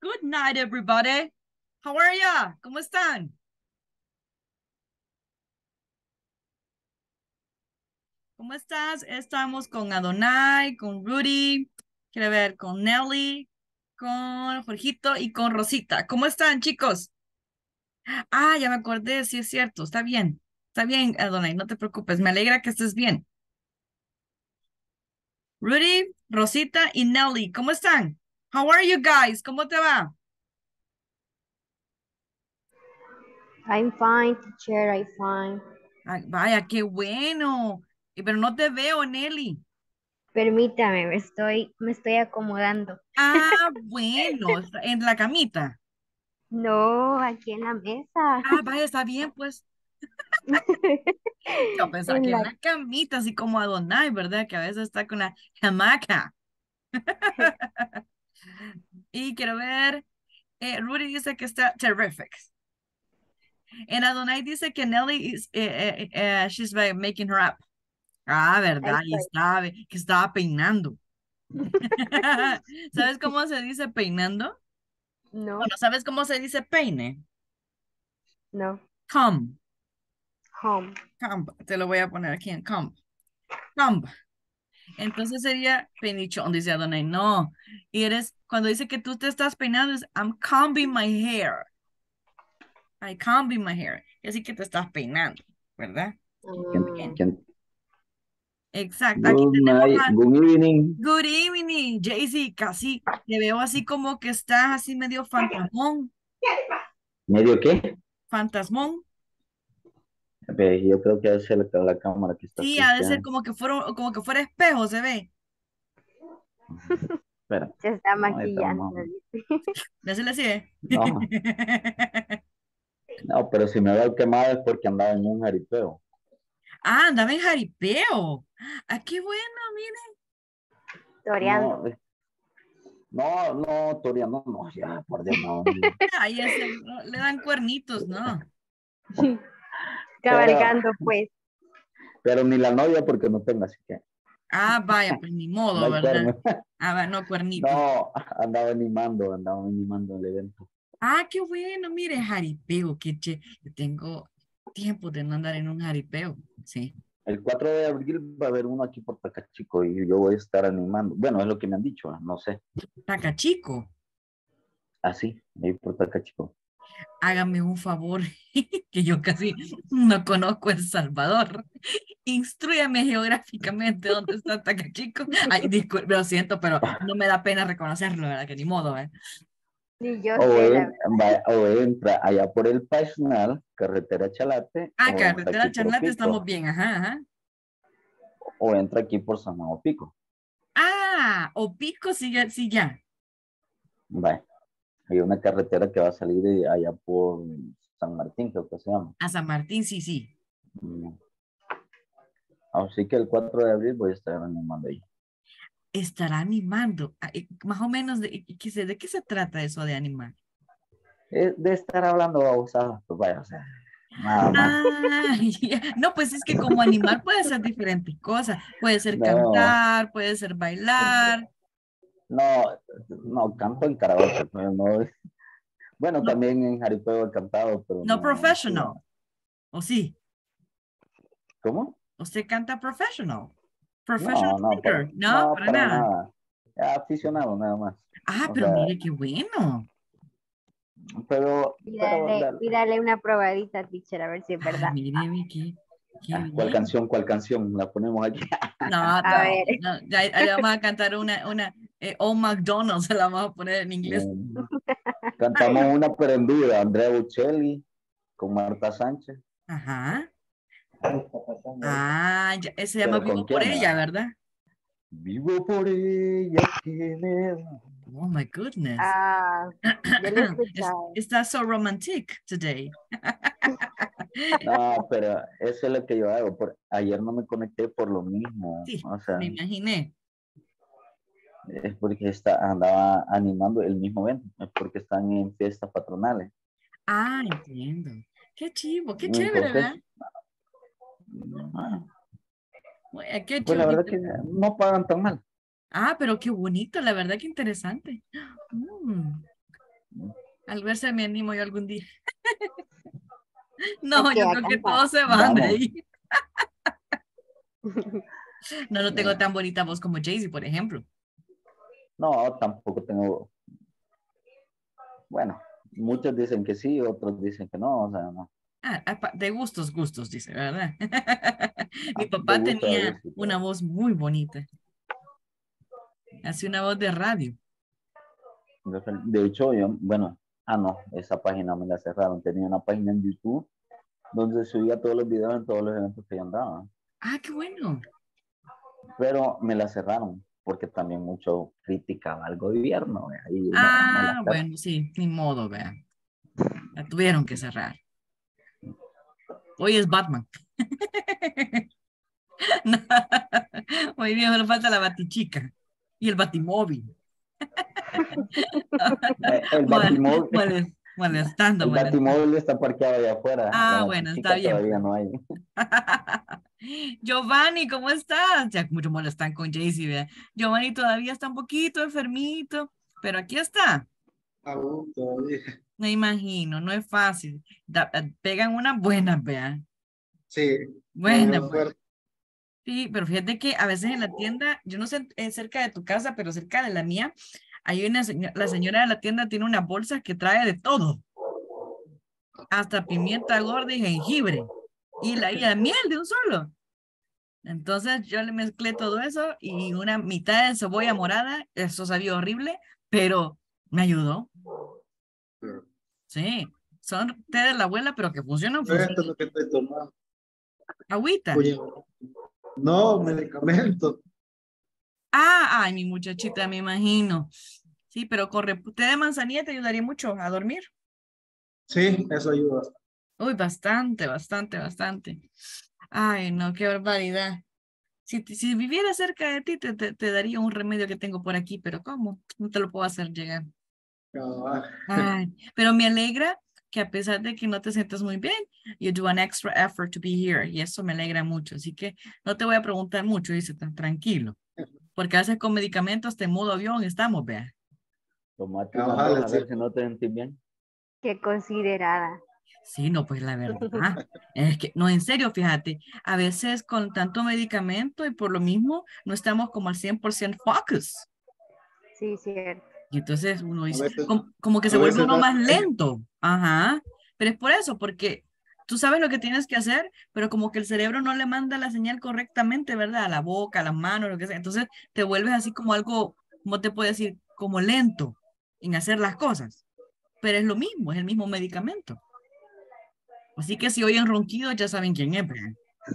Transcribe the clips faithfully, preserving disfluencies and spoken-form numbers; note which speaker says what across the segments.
Speaker 1: Good night, everybody. How are ya? ¿Cómo están? ¿Cómo estás? Estamos con Adonai, con Rudy, quiero ver, con Nelly, con Jorgito y con Rosita. ¿Cómo están, chicos? Ah, ya me acordé, sí es cierto, está bien. Está bien, Adonai, no te preocupes, me alegra que estés bien. Rudy, Rosita y Nelly, ¿cómo están? How are you guys? ¿Cómo te va?
Speaker 2: I'm fine, teacher, I'm fine.
Speaker 1: Ay, vaya, qué bueno. Y Pero no te veo, Nelly.
Speaker 2: Permítame, me estoy, me estoy acomodando.
Speaker 1: Ah, bueno, está en la camita.
Speaker 2: No, aquí en la mesa.
Speaker 1: Ah, vaya, está bien, pues. Yo pensaba que
Speaker 2: En
Speaker 1: en
Speaker 2: la...
Speaker 1: la camita, así como Adonai, ¿verdad? Que a veces está con la hamaca. Y quiero ver, eh, Rudy dice que está terrific. En Adonai dice que Nelly is, eh, eh, eh, she's like, making her up. Ah,
Speaker 2: Ahí
Speaker 1: ¿verdad? Y
Speaker 2: estoy.
Speaker 1: estaba, que estaba peinando. ¿Sabes cómo se dice peinando?
Speaker 2: No,
Speaker 1: Bueno, ¿sabes cómo se dice peine?
Speaker 2: no,
Speaker 1: Comb,
Speaker 2: home.
Speaker 1: comb. Te lo voy a poner aquí en comb. Comb. Entonces sería penichón, dice Adonai. No. Y eres, cuando dice que tú te estás peinando, es I'm combing my hair. I combing my hair. Y así que te estás peinando, ¿verdad?
Speaker 3: ¿Quién-
Speaker 2: Mm,
Speaker 1: Bien.
Speaker 3: quién-
Speaker 1: Exacto. Aquí
Speaker 3: Good
Speaker 1: tenemos
Speaker 3: night,
Speaker 1: a
Speaker 3: good evening.
Speaker 1: Good evening, Jaycee. Casi te veo así como que estás así medio fantasmón.
Speaker 3: ¿Medio qué?
Speaker 1: Fantasmón.
Speaker 3: Ve, yo creo que es la, la cámara que está
Speaker 1: Sí, ha de
Speaker 3: sucia.
Speaker 1: ser como que fuera, como que fuera espejo, se ve.
Speaker 3: Espera,
Speaker 2: se está
Speaker 3: no, ahorita
Speaker 2: maquillando,
Speaker 3: vamos.
Speaker 2: dice.
Speaker 1: ¿Ya se le sigue?
Speaker 3: No, no, pero si me veo quemado es porque andaba en un jaripeo.
Speaker 1: Ah, andaba en jaripeo. Ah, qué bueno, mire.
Speaker 2: Toreando.
Speaker 3: No, eh, no, no, Toria, no, no, ya, por Dios, no.
Speaker 1: Ay, ese, no, le dan cuernitos, ¿no?
Speaker 3: Pero,
Speaker 2: Cabalgando, pues.
Speaker 3: pero ni la novia porque no tengo, así que
Speaker 1: Ah, vaya, pues ni
Speaker 3: no
Speaker 1: modo,
Speaker 3: hay
Speaker 1: ¿verdad?
Speaker 3: cuerno.
Speaker 1: Ah, va, no, cuernitos.
Speaker 3: No, andaba animando, andaba animando el evento.
Speaker 1: Ah, qué bueno, mire, jaripeo, qué che. Yo tengo tiempo de no andar en un jaripeo, sí.
Speaker 3: El cuatro de abril va a haber uno aquí por Tacachico y yo voy a estar animando. Bueno, es lo que me han dicho, no sé.
Speaker 1: Tacachico,
Speaker 3: Así, ahí por Tacachico.
Speaker 1: hágame un favor, que yo casi no conozco El Salvador. Instrúyame geográficamente dónde está Tacachico. Ay, disculpe, lo siento, pero no me da pena reconocerlo, ¿verdad? Que ni modo, ¿eh?
Speaker 2: Ni yo
Speaker 3: O,
Speaker 2: sé, la
Speaker 3: en-
Speaker 2: verdad.
Speaker 3: va- o entra allá por el Paisnal, carretera Chalate,
Speaker 1: Ah,
Speaker 3: o entra
Speaker 1: carretera
Speaker 3: aquí
Speaker 1: al
Speaker 3: por
Speaker 1: Charlate estamos
Speaker 3: Pico,
Speaker 1: bien, ajá, ajá.
Speaker 3: o entra aquí por San Juan Pico.
Speaker 1: Ah, o Pico, sí, ya, sí, ya.
Speaker 3: Va, hay una carretera que va a salir de allá por San Martín, creo que se llama.
Speaker 1: A San Martín, sí, sí.
Speaker 3: Mm. Así que el cuatro de abril voy a estar animando ahí.
Speaker 1: Estará animando. Ah, eh, más o menos, de, ¿qué se- ¿de qué se trata eso de animar?
Speaker 3: Eh, De estar hablando babosadas, pues vaya, o sea, nada más.
Speaker 1: Ah, ya. No, pues es que como animar puede ser diferentes cosas. Puede ser
Speaker 3: No,
Speaker 1: cantar, puede ser bailar.
Speaker 3: no, no, canto en karaoke, pero no. Bueno,
Speaker 1: No,
Speaker 3: también en jaripeo he cantado, pero
Speaker 1: no
Speaker 3: no así.
Speaker 1: professional. ¿O sí?
Speaker 3: ¿Cómo?
Speaker 1: ¿Usted canta professional? Professional
Speaker 3: No, no, para,
Speaker 1: singer. No,
Speaker 3: no,
Speaker 1: para
Speaker 3: para
Speaker 1: nada.
Speaker 3: nada. Aficionado nada más.
Speaker 1: Ah,
Speaker 3: O
Speaker 1: pero
Speaker 3: sea,
Speaker 1: mire qué bueno.
Speaker 3: pero, pero,
Speaker 2: Pídale,
Speaker 3: da-
Speaker 2: pídale una probadita, teacher, a ver si es
Speaker 1: Ay,
Speaker 2: verdad.
Speaker 1: mire, ve qué, qué
Speaker 3: ah, ¿cuál
Speaker 1: bien.
Speaker 3: canción, cuál canción? La ponemos aquí.
Speaker 1: No,
Speaker 2: A
Speaker 1: todavía
Speaker 2: ver.
Speaker 1: no. Ya, ya le vamos a cantar una, una eh, Old McDonald's, se la vamos a poner en inglés.
Speaker 3: Mm, Cantamos una pero en vivo, Andrea Bocelli con Marta Sánchez.
Speaker 1: Ajá. Ah, ya, ese se llama
Speaker 3: Pero
Speaker 1: Vivo
Speaker 3: ¿con
Speaker 1: por
Speaker 3: quién?
Speaker 1: ella,
Speaker 3: Ah?
Speaker 1: ¿verdad?
Speaker 3: Vivo por ella que me da.
Speaker 1: Oh my goodness.
Speaker 2: Ah, yo lo he
Speaker 1: Es,
Speaker 2: escuchado.
Speaker 1: está so romantic today.
Speaker 3: No, pero eso es lo que yo hago. Por, ayer no me conecté por lo mismo.
Speaker 1: Sí,
Speaker 3: O
Speaker 1: me
Speaker 3: sea,
Speaker 1: imaginé.
Speaker 3: es porque está, andaba animando el mismo evento. Es porque están en fiestas patronales.
Speaker 1: Ah, entiendo. Qué chivo, qué chévere, ¿verdad?
Speaker 3: Entonces, ah,
Speaker 1: Oye, qué
Speaker 3: pues la
Speaker 1: chivo.
Speaker 3: verdad que no pagan tan mal.
Speaker 1: Ah, pero qué bonito, la verdad que interesante. Mm. Al verse me animo yo algún día. No,
Speaker 2: Hay que
Speaker 1: yo creo que
Speaker 2: acampar.
Speaker 1: todos se van de
Speaker 3: Vamos.
Speaker 1: ahí. No, no tengo tan bonita voz como Jaycee, por ejemplo.
Speaker 3: No, tampoco tengo, bueno, muchos dicen que sí, otros dicen que no, o sea, no.
Speaker 1: Ah, apa- de gustos, gustos, dice, ¿verdad? Mi
Speaker 3: Ah, de
Speaker 1: papá
Speaker 3: gusto a
Speaker 1: tenía
Speaker 3: gusto.
Speaker 1: una voz muy bonita. Así una voz de radio.
Speaker 3: De hecho, yo, bueno, ah, no, esa página me la cerraron. Tenía una página en YouTube donde subía todos los videos en todos los eventos que yo andaba.
Speaker 1: Ah, qué bueno.
Speaker 3: Pero me la cerraron porque también mucho criticaba al gobierno. ¿Ve? Y no, me la
Speaker 1: Ah,
Speaker 3: cerraron.
Speaker 1: bueno, sí, ni modo, vea. La tuvieron que cerrar. Hoy es Batman. No, muy bien, solo falta la batichica y el batimóvil.
Speaker 3: Eh, El
Speaker 1: Mol-
Speaker 3: batimóvil,
Speaker 1: moles- molestando,
Speaker 3: el
Speaker 1: molestando.
Speaker 3: batimóvil está parqueado allá afuera. La
Speaker 1: Ah, bueno, está
Speaker 3: batichica
Speaker 1: bien,
Speaker 3: todavía
Speaker 1: pues.
Speaker 3: no hay.
Speaker 1: Giovanni, ¿cómo estás? Ya mucho molestan con Jaycee, vea. Giovanni todavía está un poquito enfermito, pero aquí está.
Speaker 4: Aún todavía.
Speaker 1: Me imagino, no es fácil. Da- eh, pegan una buena, vea.
Speaker 4: Sí,
Speaker 1: Buena,
Speaker 4: todavía
Speaker 1: buena.
Speaker 4: fuerte.
Speaker 1: Sí, pero fíjate que a veces en la tienda, yo no sé eh, cerca de tu casa, pero cerca de la mía, hay una señora, la señora de la tienda tiene una bolsa que trae de todo, hasta pimienta gorda y jengibre, y la, y la miel de un solo. Entonces yo le mezclé todo eso y una mitad de cebolla morada, eso sabía horrible, pero me ayudó. Sí, son té de la abuela, pero que funcionan,
Speaker 4: Esto es
Speaker 1: funcionan.
Speaker 4: lo que estoy tomando.
Speaker 1: Agüita.
Speaker 4: Oye, no, medicamento.
Speaker 1: Ah, ay, mi muchachita, me imagino. Sí, pero corre, té de manzanilla te ayudaría mucho a dormir.
Speaker 4: Sí, eso ayuda.
Speaker 1: Uy, bastante, bastante, bastante. Ay, no, qué barbaridad. Si, te- si viviera cerca de ti, te, te, te daría un remedio que tengo por aquí, pero ¿cómo? No te lo puedo hacer llegar.
Speaker 4: Cabal.
Speaker 1: Ay, pero me alegra que a pesar de que no te sientas muy bien, you do an extra effort to be here, y eso me alegra mucho. Así que no te voy a preguntar mucho, dice, tan tranquilo. Porque a veces con medicamentos de modo avión estamos, vea.
Speaker 3: Tomate una
Speaker 4: Cabal,
Speaker 3: vez a
Speaker 4: sí.
Speaker 3: ver si no te sentís bien.
Speaker 2: Qué considerada.
Speaker 1: Sí, no, pues la verdad. Es que, no, en serio, fíjate, a veces con tanto medicamento y por lo mismo no estamos como al cien por ciento focus.
Speaker 2: Sí, cierto.
Speaker 1: Y entonces uno
Speaker 4: A
Speaker 1: dice,
Speaker 4: veces,
Speaker 1: como, como que
Speaker 4: a
Speaker 1: se vuelve
Speaker 4: veces
Speaker 1: uno
Speaker 4: da
Speaker 1: más
Speaker 4: sueño.
Speaker 1: lento. Ajá. Pero es por eso, porque tú sabes lo que tienes que hacer, pero como que el cerebro no le manda la señal correctamente, ¿verdad? A la boca, a las manos, lo que sea. Entonces te vuelves así como algo, ¿cómo te puedo decir? Como lento en hacer las cosas. Pero es lo mismo, es el mismo medicamento. Así que si oyen ronquido, ya saben quién es, ¿verdad?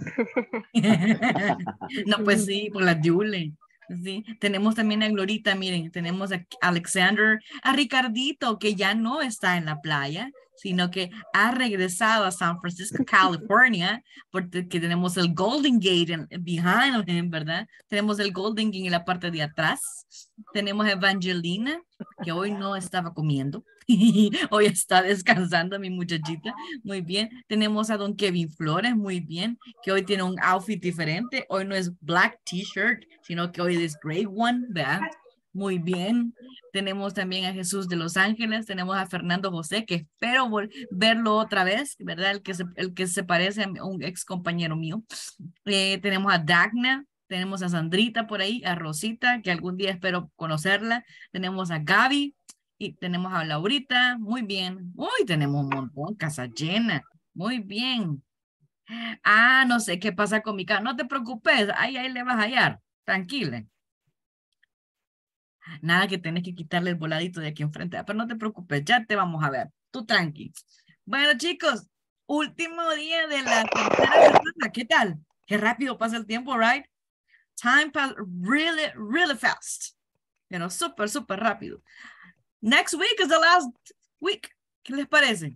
Speaker 1: No, pues sí, por la Yule. Sí, tenemos también a Glorita, miren, tenemos a Alexander, a Ricardito, que ya no está en la playa, sino que ha regresado a San Francisco, California, porque tenemos el Golden Gate en, behind him, ¿verdad? Tenemos el Golden Gate en la parte de atrás. Tenemos a Evangelina, que hoy no estaba comiendo, hoy está descansando mi muchachita, muy bien. Tenemos a don Kevin Flores, muy bien, que hoy tiene un outfit diferente. Hoy no es black t-shirt, sino que hoy es gray one, ¿verdad? Muy bien. Tenemos también a Jesús de Los Ángeles, tenemos a Fernando José, que espero verlo otra vez, ¿verdad? El que se, el que se parece a un ex compañero mío. Eh, tenemos a Dagna, tenemos a Sandrita por ahí, a Rosita, que algún día espero conocerla. Tenemos a Gaby y tenemos a Laurita, muy bien. Uy, tenemos un montón, casa llena. Muy bien. Ah, no sé qué pasa con mi casa. No te preocupes, ahí, ahí le vas a hallar. Tranquila. Nada que tenés que quitarle el voladito de aquí enfrente. Pero no te preocupes, ya te vamos a ver. Tú tranqui. Bueno, chicos, último día de la tercera semana. ¿Qué tal? Qué rápido pasa el tiempo, right? Time pass really, really fast. Pero súper, súper rápido. Next week is the last week. ¿Qué les parece?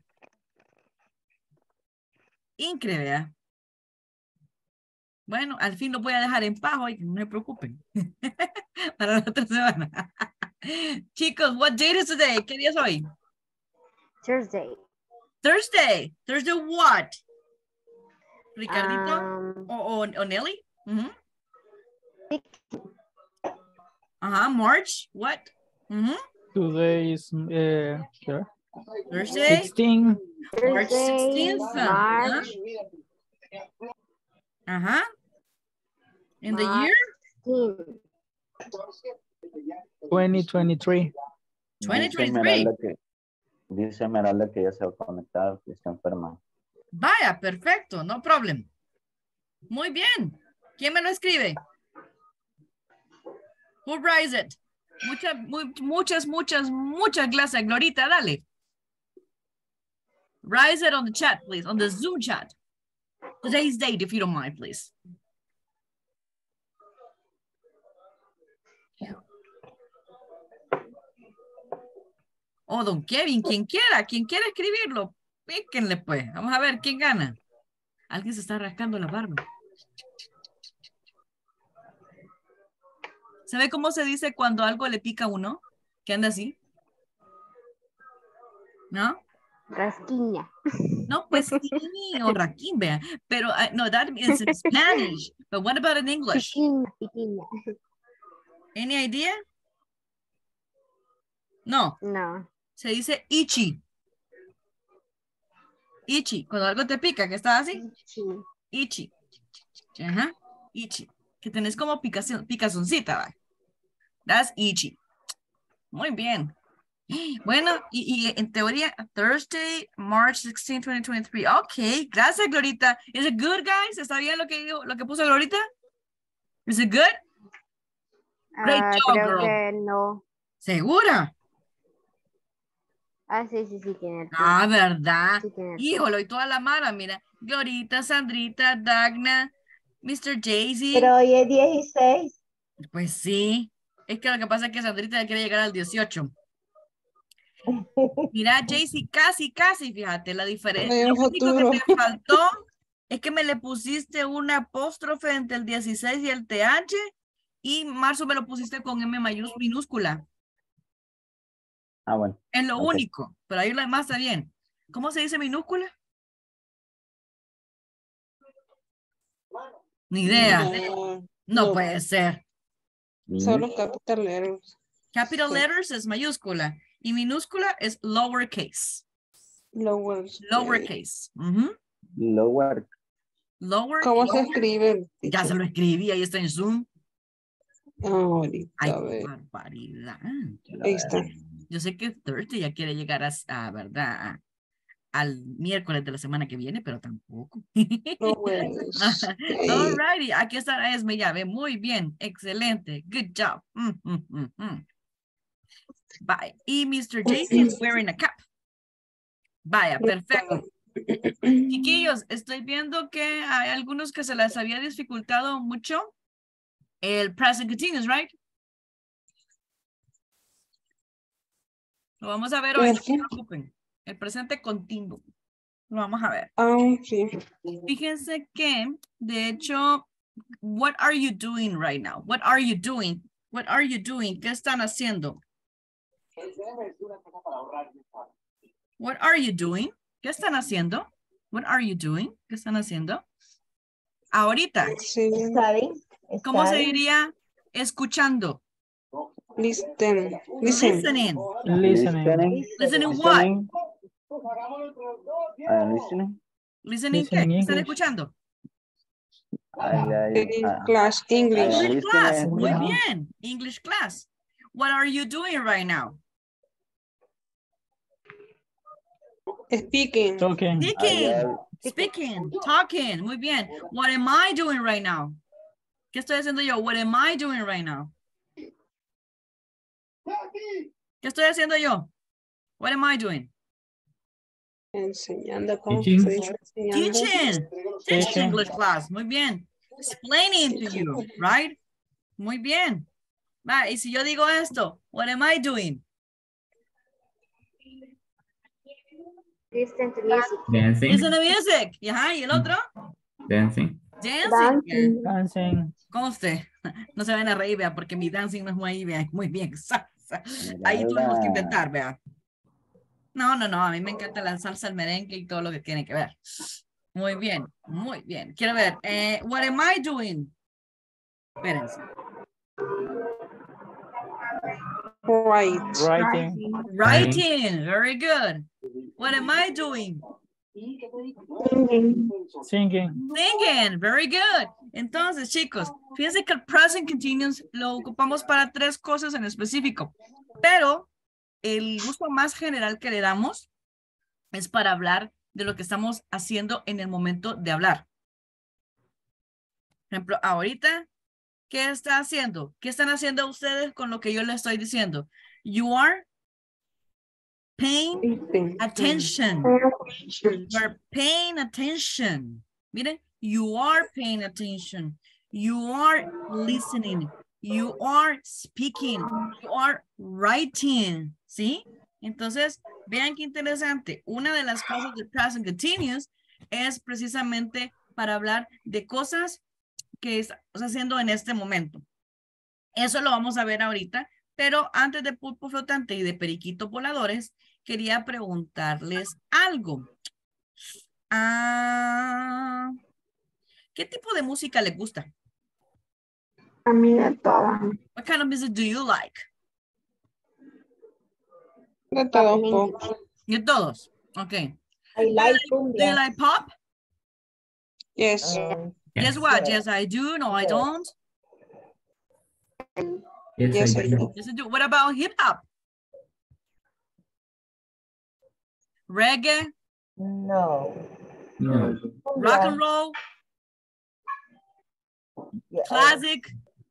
Speaker 1: Increíble. Bueno, al fin lo voy a dejar en paz hoy, no se preocupen. Para la otra semana. Chicos, what date is today? ¿Qué día es hoy?
Speaker 2: Thursday.
Speaker 1: Thursday. Thursday what? Ricardito
Speaker 2: Um,
Speaker 1: o, o, o Nelly? Uh-huh.
Speaker 2: six-
Speaker 1: Ajá, March, what? Uh-huh.
Speaker 5: Today is uh, sure.
Speaker 1: Thursday,
Speaker 5: sixteen.
Speaker 1: March
Speaker 2: Thursday,
Speaker 1: sixteenth.
Speaker 2: March,
Speaker 1: Uh-huh. In the
Speaker 2: March
Speaker 1: year
Speaker 2: sixteenth.
Speaker 5: twenty twenty-three.
Speaker 1: twenty
Speaker 3: Dice
Speaker 1: twenty-three.
Speaker 3: Esmeralda que, dice Esmeralda que ya se va a conectar, que está enferma.
Speaker 1: Vaya, perfecto, no problem. Muy bien. ¿Quién me lo escribe? Who writes it? Muchas, mu- muchas, muchas, muchas gracias, Glorita, dale. Write it on the chat, please, on the Zoom chat. Today's date, if you don't mind, please. Oh, don Kevin, quien quiera, quien quiera escribirlo, píquenle pues. Vamos a ver quién gana. Alguien se está rascando la barba. ¿Sabe cómo se dice cuando algo le pica a uno? ¿Qué anda así? ¿No?
Speaker 2: Rasquiña.
Speaker 1: No, pues sí, o raquín, vea. Pero, uh, no, that means in Spanish. But what about in English?
Speaker 2: Piquiña, piquiña.
Speaker 1: Any idea? No,
Speaker 2: No.
Speaker 1: se dice ichi. Ichi, cuando algo te pica, que está así.
Speaker 2: Sí.
Speaker 1: Ichi. Ajá, ichi. Que tenés como picación, picazoncita, ¿va? That's ichi. Muy bien. Bueno, y, y en teoría, Thursday, March sixteenth, twenty twenty-three. Ok, gracias, Glorita. Is it good, guys? ¿Está bien lo que, digo, lo que puso Glorita? Is it good? Great
Speaker 2: Ah,
Speaker 1: job,
Speaker 2: creo
Speaker 1: girl.
Speaker 2: que no.
Speaker 1: ¿Segura?
Speaker 2: Ah, sí, sí, sí, tiene el
Speaker 1: Ah, ¿verdad?
Speaker 2: Sí, tiene razón.
Speaker 1: Híjole, y toda la mara, mira. Glorita, Sandrita, Dagna, mister Jaycee.
Speaker 6: Pero hoy es dieciséis.
Speaker 1: Pues sí. Es que lo que pasa es que Sandrita ya quiere llegar al dieciocho. Mira, Jaycee, casi, casi, fíjate, la diferencia.
Speaker 6: Vaya
Speaker 1: Lo único
Speaker 6: futuro.
Speaker 1: que te faltó es que me le pusiste una apóstrofe entre el dieciséis y el T H y marzo me lo pusiste con M mayús- minúscula.
Speaker 3: Ah, bueno.
Speaker 1: Es lo
Speaker 3: Ok.
Speaker 1: único, pero ahí lo demás está bien. ¿Cómo se dice minúscula? Ni idea.
Speaker 6: No,
Speaker 1: No
Speaker 6: no.
Speaker 1: puede ser.
Speaker 6: Solo capital letters.
Speaker 1: Capital
Speaker 6: Sí.
Speaker 1: letters es mayúscula y minúscula es lowercase.
Speaker 6: Lower.
Speaker 1: Lowercase. Ujú.
Speaker 3: Lower.
Speaker 1: Lower.
Speaker 6: ¿Cómo se escribe?
Speaker 1: Ya se lo escribí, ahí está en Zoom.
Speaker 6: Ahorita,
Speaker 1: Ay,
Speaker 6: a
Speaker 1: qué
Speaker 6: ver.
Speaker 1: barbaridad.
Speaker 6: Ahí está.
Speaker 1: Yo sé que Thursday ya quiere llegar a, a ¿verdad? A- al miércoles de la semana que viene, pero tampoco.
Speaker 6: Lower.
Speaker 1: Alrighty, aquí está Esme, ya ve, muy bien, excelente, good job. Mm, mm, mm, mm. Bye. Y mister Jaycee is wearing a cap. Vaya, perfecto. Chiquillos, estoy viendo que hay algunos que se les había dificultado mucho el present continuous, right? Lo vamos a ver hoy, no se
Speaker 6: Perfecto.
Speaker 1: preocupen. El presente continuo. Lo vamos a ver.
Speaker 6: Ah, sí.
Speaker 1: Fíjense que, de hecho, what are you doing right now? What are you doing? What are you doing? ¿Qué están haciendo? What are you doing? ¿Qué están haciendo? What are you doing? ¿Qué están haciendo? Ahorita,
Speaker 6: Sí. Studying.
Speaker 1: ¿cómo se
Speaker 6: Studying.
Speaker 1: diría? Escuchando.
Speaker 6: Listen. Listen.
Speaker 1: Listening.
Speaker 5: Listening.
Speaker 1: Listening what?
Speaker 3: Listening. Ah, listening.
Speaker 1: Listening, ¿qué?
Speaker 5: Listening
Speaker 1: ¿Qué están
Speaker 5: English.
Speaker 1: escuchando?
Speaker 3: Ay, ay,
Speaker 6: In
Speaker 3: ah,
Speaker 6: class English.
Speaker 3: ay,
Speaker 1: English class.
Speaker 3: listening.
Speaker 1: Muy
Speaker 5: Wow.
Speaker 1: bien. English class. What are you doing right now?
Speaker 6: Speaking.
Speaker 5: Talking.
Speaker 3: Ay,
Speaker 1: Speaking.
Speaker 3: ay,
Speaker 1: Speaking. Talking. Muy bien. What am I doing right now? ¿Qué estoy haciendo yo? What am I doing right now? ¿Qué estoy haciendo yo? What am I doing?
Speaker 6: Enseñando. ¿Cómo
Speaker 5: Teaching.
Speaker 6: se dice? Enseñando.
Speaker 1: Teaching. Teaching
Speaker 5: Teaching.
Speaker 1: English class. Muy bien. Explaining to you, right? Muy bien. Va, y si yo digo esto, what am I doing?
Speaker 2: Listen to music.
Speaker 7: Dancing.
Speaker 1: Listen to music. Y, ajá, ¿y el otro?
Speaker 7: Dancing.
Speaker 1: Dancing.
Speaker 2: Dancing.
Speaker 5: Dancing.
Speaker 1: ¿Cómo usted? No se van a reír, vea, porque mi dancing no es muy, vea, muy bien. Ahí tuvimos que inventar, vea. No, no, no, a mí me encanta la salsa, el merengue y todo lo que tiene que ver. Muy bien, muy bien. Quiero ver, eh, what am I doing? Espérense.
Speaker 6: Right.
Speaker 5: Writing.
Speaker 1: Writing. Very good. What am I doing?
Speaker 2: Singing.
Speaker 5: Singing.
Speaker 1: Singing. Very good. Entonces, chicos, fíjense que el present continuous lo ocupamos para tres cosas en específico, pero el uso más general que le damos es para hablar de lo que estamos haciendo en el momento de hablar. Por ejemplo, ahorita, ¿qué está haciendo? ¿Qué están haciendo ustedes con lo que yo les estoy diciendo? You are paying attention. You are paying attention. Miren, you are paying attention. You are listening. You are speaking. You are writing. ¿Sí? Entonces, vean qué interesante. Una de las cosas del present continuous es precisamente para hablar de cosas que estamos haciendo en este momento. Eso lo vamos a ver ahorita, pero antes de pulpo flotante y de periquito voladores, quería preguntarles algo. Ah, ¿qué tipo de música les gusta?
Speaker 2: A mí de todas.
Speaker 1: What kind of music do you like?
Speaker 6: De todos pocos.
Speaker 1: De todos. Okay.
Speaker 7: I like
Speaker 1: Do you
Speaker 7: cumbia.
Speaker 1: like pop?
Speaker 6: Yes.
Speaker 7: Um,
Speaker 1: Yes, what? Yes, I do. No, I don't.
Speaker 6: Yes, I do.
Speaker 1: Yes, I do. What about hip hop? Reggae,
Speaker 7: no.
Speaker 5: No.
Speaker 1: rock and roll,
Speaker 7: Yeah,
Speaker 1: classic,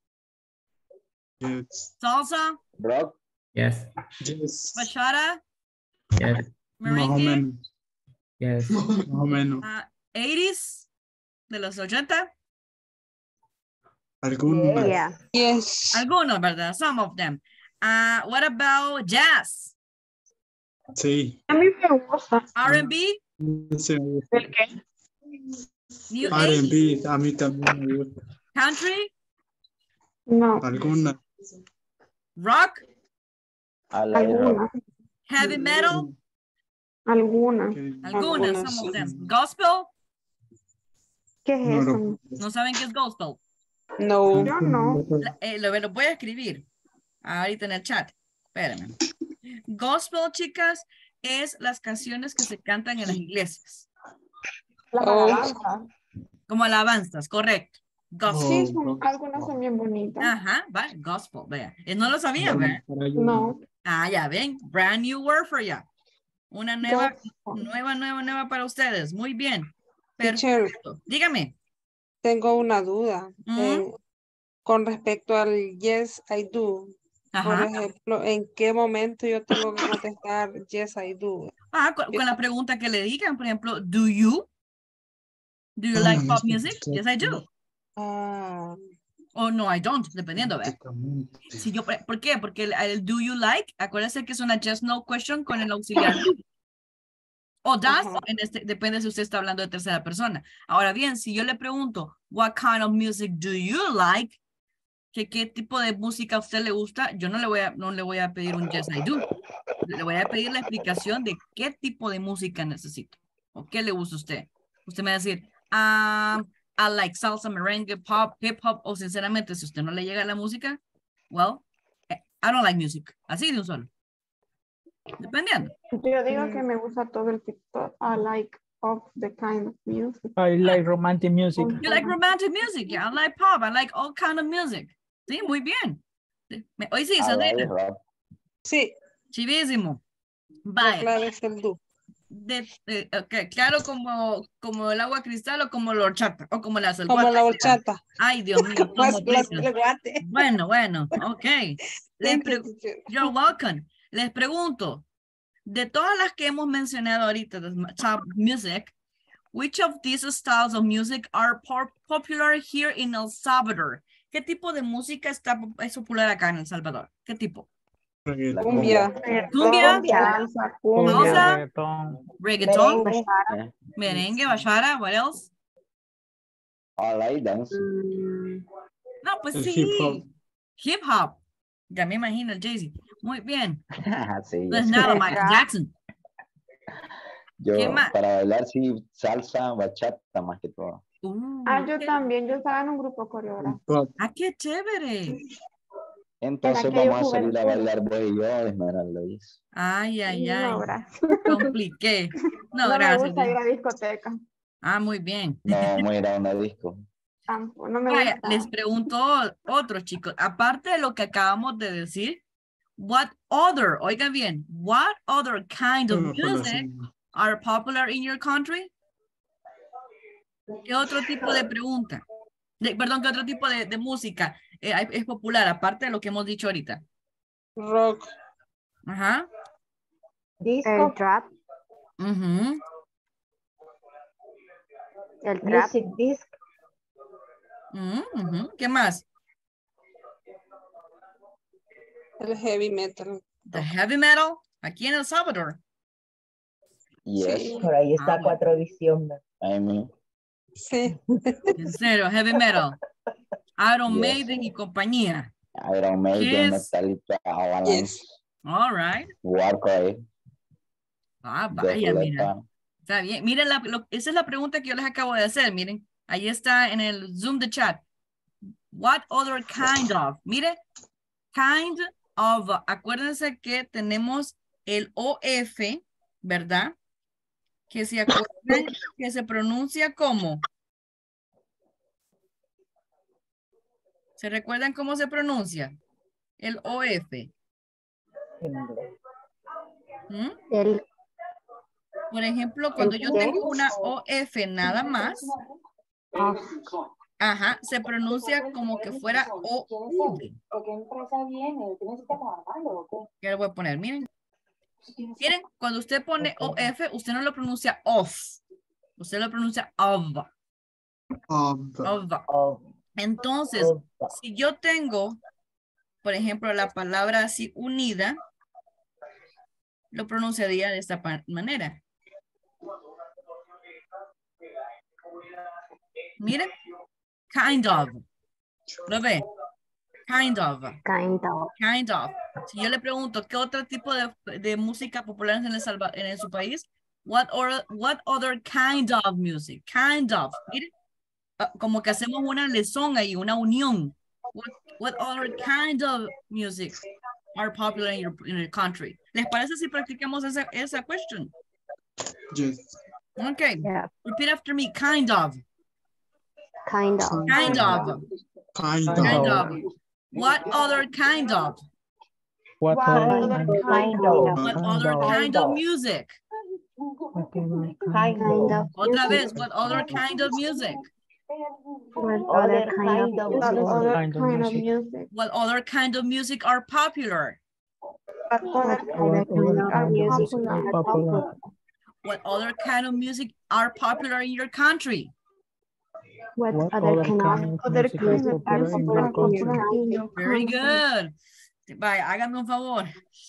Speaker 4: Yes.
Speaker 1: salsa,
Speaker 3: Rock,
Speaker 8: Yes,
Speaker 4: Yes.
Speaker 1: bachata,
Speaker 8: yes,
Speaker 4: Más o
Speaker 1: merengue,
Speaker 4: menos.
Speaker 8: yes.
Speaker 4: Más o menos.
Speaker 1: uh, eighties, de los ochenta.
Speaker 4: Algunas.
Speaker 2: Yeah.
Speaker 6: Yes.
Speaker 1: Algunos, ¿verdad? Some of them. Uh, what about jazz,
Speaker 4: Sí.
Speaker 2: A mí me gusta.
Speaker 1: R and B,
Speaker 4: Sí, me gusta.
Speaker 2: ¿El qué?
Speaker 1: new
Speaker 4: R
Speaker 1: age,
Speaker 4: and B, a mí también me gusta.
Speaker 1: country,
Speaker 2: No.
Speaker 4: Algunas.
Speaker 1: rock,
Speaker 3: I like rock.
Speaker 2: Algunas.
Speaker 1: heavy metal,
Speaker 2: Algunas.
Speaker 4: Que-
Speaker 1: algunas,
Speaker 6: Algunas,
Speaker 1: some of
Speaker 6: sí.
Speaker 1: them. Gospel,
Speaker 2: ¿Qué es
Speaker 4: No,
Speaker 2: eso?
Speaker 4: no.
Speaker 1: no saben qué es gospel.
Speaker 6: No.
Speaker 2: Yo no.
Speaker 1: La- eh, lo, lo voy a escribir ahorita en el chat. Espérenme. Gospel, chicas, es las canciones que se cantan en las iglesias.
Speaker 7: Las
Speaker 6: Oh.
Speaker 7: alabanzas.
Speaker 1: Como alabanzas, correcto. Gospel.
Speaker 2: Sí, son, algunas son bien bonitas.
Speaker 1: Ajá, va, gospel, vea. Eh, No lo sabía, ¿verdad?
Speaker 4: Para yo-
Speaker 2: No.
Speaker 1: Ah, ya ven, brand new word for ya. Una nueva,
Speaker 2: Gospel.
Speaker 1: nueva, nueva, nueva para ustedes. Muy bien.
Speaker 6: Teacher,
Speaker 1: Perfecto. Dígame.
Speaker 6: tengo una duda.
Speaker 1: Ujú.
Speaker 6: eh, con respecto al yes, I do. Por
Speaker 1: Ajá.
Speaker 6: ejemplo, ¿en qué momento yo tengo que contestar yes, I do?
Speaker 1: Ah, con, con la pregunta que le digan, por ejemplo, do you? Do you
Speaker 4: Ah,
Speaker 1: like
Speaker 4: no,
Speaker 1: pop
Speaker 4: no,
Speaker 1: music?
Speaker 4: no,
Speaker 1: Yes, I do.
Speaker 6: Ah,
Speaker 1: O no, I don't, dependiendo, ¿verdad? Si yo, ¿por qué? Porque el, el do you like, acuérdense que es una just no question con el auxiliar. O does,
Speaker 6: Ajá.
Speaker 1: en este, depende si usted está hablando de tercera persona. Ahora bien, si yo le pregunto, what kind of music do you like? ¿Qué, qué tipo de música a usted le gusta? Yo no le voy a, no le voy a pedir un yes, I do. Le voy a pedir la explicación de qué tipo de música necesito. ¿O qué le gusta a usted? Usted me va a decir, um, I like salsa, merengue, pop, hip hop. O sinceramente, si usted no le llega la música, well, I don't like music. Así de un solo. Dependiendo.
Speaker 2: Yo digo que me gusta todo el TikTok. I like of the kind of music.
Speaker 5: I like romantic music.
Speaker 1: You like romantic music? Yeah, I like pop. I like all kind of music. Sí, muy bien. Me- Hoy sí,
Speaker 3: I like
Speaker 1: Sandrina.
Speaker 3: rock.
Speaker 6: sí,
Speaker 1: Chivísimo.
Speaker 6: la
Speaker 1: Vaya.
Speaker 6: clave es el do.
Speaker 1: De, de- ok, claro, como, como el agua cristal o como la horchata o como la
Speaker 6: Como
Speaker 1: salguata.
Speaker 6: la horchata.
Speaker 1: Ay, Dios mío.
Speaker 7: Más
Speaker 1: como
Speaker 7: las
Speaker 1: ricas.
Speaker 7: el guate.
Speaker 1: Bueno, bueno, ok. Les
Speaker 6: Thank
Speaker 1: pre-
Speaker 6: you, teacher.
Speaker 1: You're welcome. Les pregunto, de todas las que hemos mencionado ahorita, the top music, which of these styles of music are por- popular here in El Salvador? ¿Qué tipo de música está po- es popular acá en El Salvador? ¿Qué tipo?
Speaker 4: Reggaetón.
Speaker 6: Cumbia.
Speaker 1: Cumbia,
Speaker 2: Salsa,
Speaker 5: Cumbia,
Speaker 2: cumbia.
Speaker 1: Salsa.
Speaker 5: reggaetón.
Speaker 1: reggaeton,
Speaker 7: Merengue.
Speaker 3: Eh,
Speaker 1: merengue, bachata, what else?
Speaker 3: I like dance.
Speaker 2: Mm,
Speaker 1: No, pues
Speaker 4: El
Speaker 1: sí.
Speaker 4: hip hop.
Speaker 1: Hip hop. Ya me imagino el Jay-Z. Muy bien.
Speaker 3: Sí,
Speaker 1: No es
Speaker 3: ya sé.
Speaker 1: nada, Michael Jackson.
Speaker 3: Yo
Speaker 1: ¿Qué más?
Speaker 3: para bailar sí, salsa, bachata más que todo.
Speaker 1: Uh,
Speaker 2: Ah, yo
Speaker 1: ¿qué?
Speaker 2: también. Yo estaba en un grupo coreográfico.
Speaker 4: Pop.
Speaker 1: Ah, qué chévere.
Speaker 3: Entonces
Speaker 2: aquella
Speaker 3: vamos a salir a
Speaker 2: juventud.
Speaker 3: bailar vos y yo, Esmeralda. ¿Oís?
Speaker 1: Ay, ay, ay.
Speaker 2: No, gracias.
Speaker 1: Compliqué. No,
Speaker 2: No me
Speaker 1: gracias.
Speaker 2: gusta ir a discoteca.
Speaker 1: Ah, muy bien.
Speaker 3: No, vamos a ir a una disco.
Speaker 2: Tampoco, no me
Speaker 1: Vaya,
Speaker 2: gusta.
Speaker 1: les pregunto otro, chicos. Aparte de lo que acabamos de decir, what other, oigan bien, what other kind of
Speaker 4: Solo por la
Speaker 1: music
Speaker 4: semana.
Speaker 1: are popular in your country? ¿Qué otro tipo de pregunta? De- perdón, ¿qué otro tipo de, de música eh, hay- es popular, aparte de lo que hemos dicho ahorita?
Speaker 6: Rock.
Speaker 1: Ajá.
Speaker 7: Disco,
Speaker 9: El trap,
Speaker 1: Ujú.
Speaker 9: el trap,
Speaker 7: music disc,
Speaker 1: Ujú, ujú. ¿Qué más?
Speaker 6: El heavy metal.
Speaker 1: The heavy metal, aquí en El Salvador.
Speaker 3: Yes,
Speaker 6: Sí.
Speaker 7: por ahí
Speaker 1: Ah,
Speaker 7: está
Speaker 1: bueno.
Speaker 7: Cuatro Visión.
Speaker 3: I mean,
Speaker 6: Sí.
Speaker 1: En serio, heavy metal. Iron
Speaker 3: Yes.
Speaker 1: Maiden y compañía.
Speaker 3: Iron Maiden,
Speaker 1: Kiss.
Speaker 3: Metallica, Avalanche,
Speaker 6: Yes.
Speaker 1: All right.
Speaker 3: Warcry,
Speaker 1: Ah,
Speaker 3: Def
Speaker 1: vaya, mira.
Speaker 3: Leppard.
Speaker 1: Está bien. Miren, la- lo- esa es la pregunta que yo les acabo de hacer. Miren, ahí está en el Zoom de chat. What other kind of? Mire, kind of. Acuérdense que tenemos el O F, ¿verdad? Que se acuerdan que se pronuncia como. ¿Se recuerdan cómo se pronuncia? El O F. ¿Mm?
Speaker 9: el
Speaker 1: Por ejemplo, cuando yo
Speaker 9: qué?
Speaker 1: tengo una O F nada más,
Speaker 9: Of.
Speaker 1: ajá, se pronuncia como que fuera O V. ¿Qué le voy a poner? Miren. Miren, cuando usted pone O F, usted no lo pronuncia off. Usted lo pronuncia of.
Speaker 4: Of.
Speaker 1: Of.
Speaker 7: Oh,
Speaker 1: Entonces,
Speaker 7: oh,
Speaker 1: si yo tengo, por ejemplo, la palabra así unida, lo pronunciaría de esta pa- manera. Miren, kind of. ¿Lo ve? Kind of.
Speaker 9: Kind of.
Speaker 1: Kind of. Si yo le pregunto, ¿qué otro tipo de, de música popular en, el Salva- en su país? What, or, what other kind of music? Kind of. Miren, ah, como que hacemos una lesión ahí, una unión. What, what other kind of music are popular in your, in your country? ¿Les parece si practicamos esa, esa question?
Speaker 4: Yes.
Speaker 1: Okay.
Speaker 9: Yeah.
Speaker 1: Repeat after me. Kind of.
Speaker 9: Kind of.
Speaker 1: Kind of.
Speaker 4: Kind
Speaker 1: Kind
Speaker 4: of.
Speaker 1: of. What other kind of?
Speaker 5: What
Speaker 2: What
Speaker 5: other
Speaker 2: other
Speaker 5: kind
Speaker 2: kind
Speaker 7: kind
Speaker 2: of?
Speaker 7: of,
Speaker 1: What
Speaker 5: Kind
Speaker 1: other
Speaker 5: of.
Speaker 1: kind of music?
Speaker 5: what other
Speaker 7: kind
Speaker 9: Kind
Speaker 7: of,
Speaker 9: of.
Speaker 1: Otra
Speaker 9: music.
Speaker 1: vez, what other kind of music?
Speaker 9: What
Speaker 7: other
Speaker 9: other kind
Speaker 7: kind
Speaker 9: of
Speaker 7: of
Speaker 2: What
Speaker 9: music?
Speaker 2: other
Speaker 5: kind of
Speaker 2: kind of
Speaker 5: music.
Speaker 2: music?
Speaker 1: What other kind of music are popular?
Speaker 2: What other
Speaker 9: What
Speaker 2: kind
Speaker 9: other
Speaker 2: of
Speaker 9: kind of
Speaker 2: music
Speaker 9: music
Speaker 2: are
Speaker 9: are
Speaker 2: popular?
Speaker 9: popular?
Speaker 1: What other kind of music are popular in your country?
Speaker 9: What
Speaker 5: What
Speaker 9: other
Speaker 5: other
Speaker 9: kind of
Speaker 5: kind of
Speaker 2: Other
Speaker 5: music is
Speaker 2: kind of
Speaker 5: popular
Speaker 2: music
Speaker 5: in
Speaker 2: are
Speaker 5: your country?
Speaker 2: popular in your
Speaker 1: Very
Speaker 2: country?
Speaker 1: good. Vaya, hágame un favor.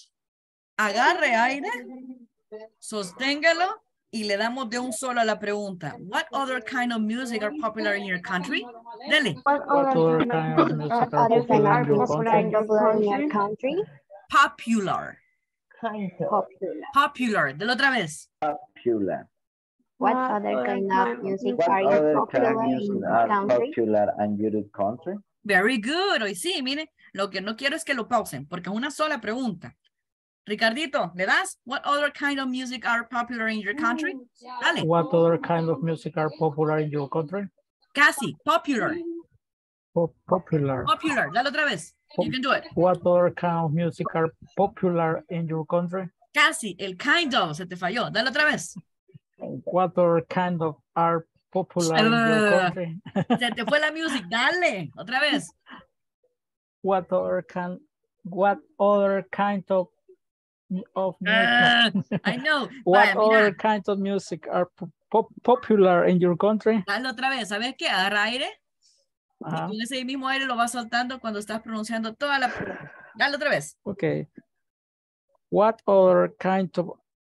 Speaker 1: Agarre aire, sosténgalo y le damos de un solo a la pregunta. What other kind of music are popular in your country? Dele.
Speaker 2: What
Speaker 5: What
Speaker 2: other
Speaker 5: other
Speaker 2: kind of
Speaker 5: kind of
Speaker 2: music
Speaker 5: music
Speaker 2: are
Speaker 5: are
Speaker 2: music
Speaker 5: popular
Speaker 2: are
Speaker 5: in your
Speaker 2: popular in
Speaker 5: country?
Speaker 2: your
Speaker 9: Popular in your
Speaker 2: country?
Speaker 9: country?
Speaker 1: Popular.
Speaker 7: kind of,
Speaker 9: Popular.
Speaker 1: Popular. Delo otra vez.
Speaker 3: popular.
Speaker 9: What other kind of music
Speaker 3: What
Speaker 9: are you
Speaker 3: other
Speaker 9: popular
Speaker 3: kind of
Speaker 9: in
Speaker 3: music
Speaker 9: your
Speaker 3: are
Speaker 9: country?
Speaker 3: popular in your country?
Speaker 1: Very good. Hoy sí, mire, lo que no quiero es que lo pausen, porque es una sola pregunta. Ricardito, ¿le das? What other kind of music are popular in your country? Dale.
Speaker 5: What other kind of music are popular in your country?
Speaker 1: Casi. Popular.
Speaker 5: Po- Popular.
Speaker 1: Popular. Dale otra vez. You can do it.
Speaker 5: What other kind of music are popular in your country?
Speaker 1: Casi. El kind of. Se te falló. Dale otra vez.
Speaker 5: What other kind of are popular in your country?
Speaker 1: Se te fue la music. Dale. Otra vez.
Speaker 5: What other kind what other kind of of
Speaker 1: Ah,
Speaker 5: music?
Speaker 1: I know.
Speaker 5: What
Speaker 1: Vaya, mira.
Speaker 5: other kind of music are po- po- popular in your country?
Speaker 1: Dale otra vez. ¿Sabes qué? Agarra aire. Y
Speaker 5: Ajá,
Speaker 1: con ese mismo aire lo vas soltando cuando estás pronunciando toda la... Dale otra vez.
Speaker 5: okay. What other kind of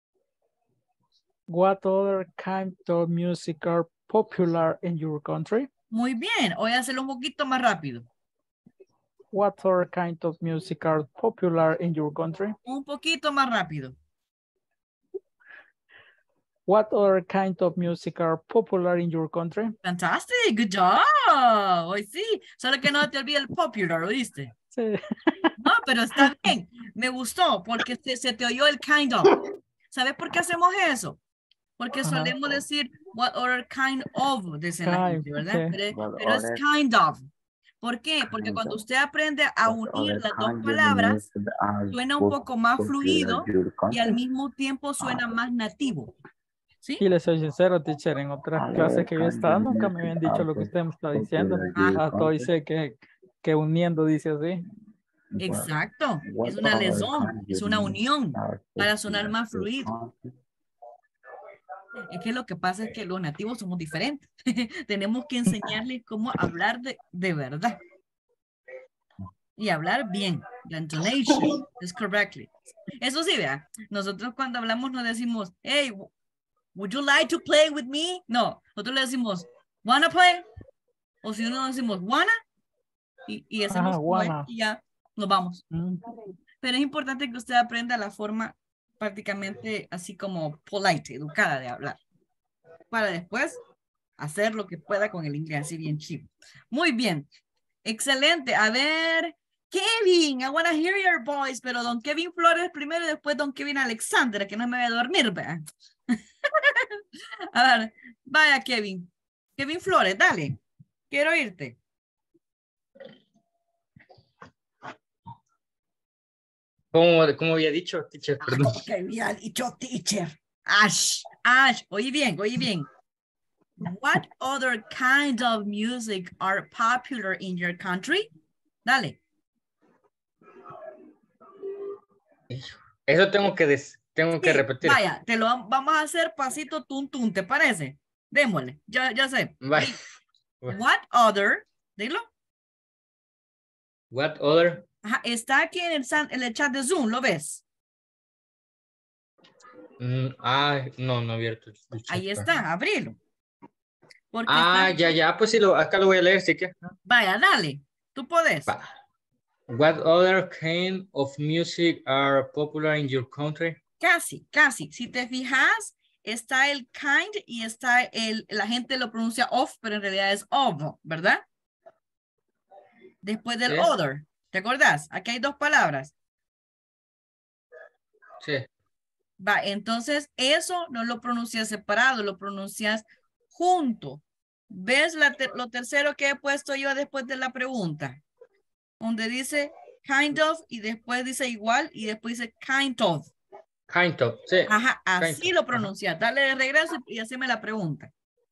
Speaker 5: what other kind of music are popular in your country?
Speaker 1: Muy bien. Voy a hacerlo un poquito más rápido.
Speaker 5: What other kind of music are popular in your country?
Speaker 1: Un poquito más rápido.
Speaker 5: What other kind of music are popular in your country?
Speaker 1: Fantastic. Good job. Hoy sí. Solo que no te olvide el popular, ¿oíste?
Speaker 5: Sí.
Speaker 1: pero está bien. Me gustó porque se, se te oyó el kind of. ¿Sabes por qué hacemos eso? Porque
Speaker 5: Ajá.
Speaker 1: solemos decir what other kind of, dice la
Speaker 5: Kind,
Speaker 1: gente, ¿verdad?
Speaker 5: sí.
Speaker 1: Pero,
Speaker 3: What
Speaker 1: pero es
Speaker 3: other
Speaker 1: kind of. ¿Por qué? Porque
Speaker 3: kind
Speaker 1: cuando
Speaker 3: of-
Speaker 1: usted aprende a
Speaker 3: what
Speaker 1: unir
Speaker 3: other
Speaker 1: las dos
Speaker 3: kind of
Speaker 1: palabras,
Speaker 3: music are
Speaker 1: suena un poco más
Speaker 3: popular
Speaker 1: fluido
Speaker 3: in your
Speaker 1: y al
Speaker 3: country?
Speaker 1: mismo tiempo suena más nativo. ¿Sí?
Speaker 5: Y les soy sincero, teacher, en otras
Speaker 3: What
Speaker 5: clases
Speaker 3: other
Speaker 5: que yo he
Speaker 3: kind
Speaker 5: estado
Speaker 3: of
Speaker 5: nunca me habían
Speaker 3: music
Speaker 5: dicho
Speaker 3: are
Speaker 5: lo que usted me está diciendo.
Speaker 3: popular in
Speaker 1: Ah,
Speaker 3: your
Speaker 5: Hasta hoy
Speaker 3: country?
Speaker 5: sé que, que uniendo dice así.
Speaker 3: What-
Speaker 1: Exacto.
Speaker 3: what
Speaker 1: Es una
Speaker 3: other
Speaker 1: lesón,
Speaker 3: kind
Speaker 1: es
Speaker 3: of
Speaker 1: una
Speaker 3: music
Speaker 1: unión
Speaker 3: are
Speaker 1: para sonar
Speaker 3: popular
Speaker 1: más
Speaker 3: in your
Speaker 1: fluido.
Speaker 3: country?
Speaker 1: Es que lo que pasa es que los nativos somos diferentes. Tenemos que enseñarles cómo hablar de, de verdad. Y hablar bien. La intonation is correctly. Eso sí, vea. Nosotros cuando hablamos no decimos, hey, w- would you like to play with me? No. Nosotros le decimos, wanna play? O si no decimos, wanna? Y, y hacemos
Speaker 5: Ajá,
Speaker 1: como es,
Speaker 5: wanna.
Speaker 1: y ya nos vamos.
Speaker 5: Mm.
Speaker 1: Pero es importante que usted aprenda la forma prácticamente así como polite, educada de hablar. Para después hacer lo que pueda con el inglés, así bien chivo. Muy bien. Excelente. A ver, Kevin, I want to hear your voice, pero don Kevin Flores primero y después don Kevin Alexander, que no me voy a dormir, vea. A ver, vaya Kevin. Kevin Flores, dale. Quiero oírte.
Speaker 10: Como, como había dicho, teacher,
Speaker 1: Ah,
Speaker 10: perdón.
Speaker 1: como que había dicho teacher. Ash, Ash, oye bien, oye bien. What other kind of music are popular in your country? Dale.
Speaker 10: Eso tengo que, des- tengo que
Speaker 1: Sí,
Speaker 10: repetir.
Speaker 1: vaya, te lo vam- vamos a hacer pasito tun tun, ¿te parece? Démosle, ya, ya sé.
Speaker 10: Vaya.
Speaker 1: What other, dilo.
Speaker 10: What other?
Speaker 1: Ajá, está aquí en el, san- en el chat de Zoom, ¿lo ves?
Speaker 10: Mm, ah, no, no he abierto. el chat.
Speaker 1: Ahí está, abrilo. Porque
Speaker 10: Ah,
Speaker 1: está-
Speaker 10: ya, ya, pues sí, lo, acá lo voy a leer, sí que.
Speaker 1: Vaya, dale, tú puedes.
Speaker 10: Va. What other kind of music are popular in your country?
Speaker 1: Casi, casi. Si te fijas, está el kind y está el, la gente lo pronuncia of, pero en realidad es of, ¿verdad? Después del
Speaker 10: Sí.
Speaker 1: other, ¿te acordás? Aquí hay dos palabras.
Speaker 10: Sí.
Speaker 1: Va, entonces eso no lo pronuncias separado, lo pronuncias junto. ¿Ves la ter- lo tercero que he puesto yo después de la pregunta? Donde dice kind of y después dice igual y después dice kind of.
Speaker 10: Kind of, sí.
Speaker 1: Ajá, así
Speaker 10: Kind of,
Speaker 1: lo pronuncias. Dale de regreso y haceme la pregunta.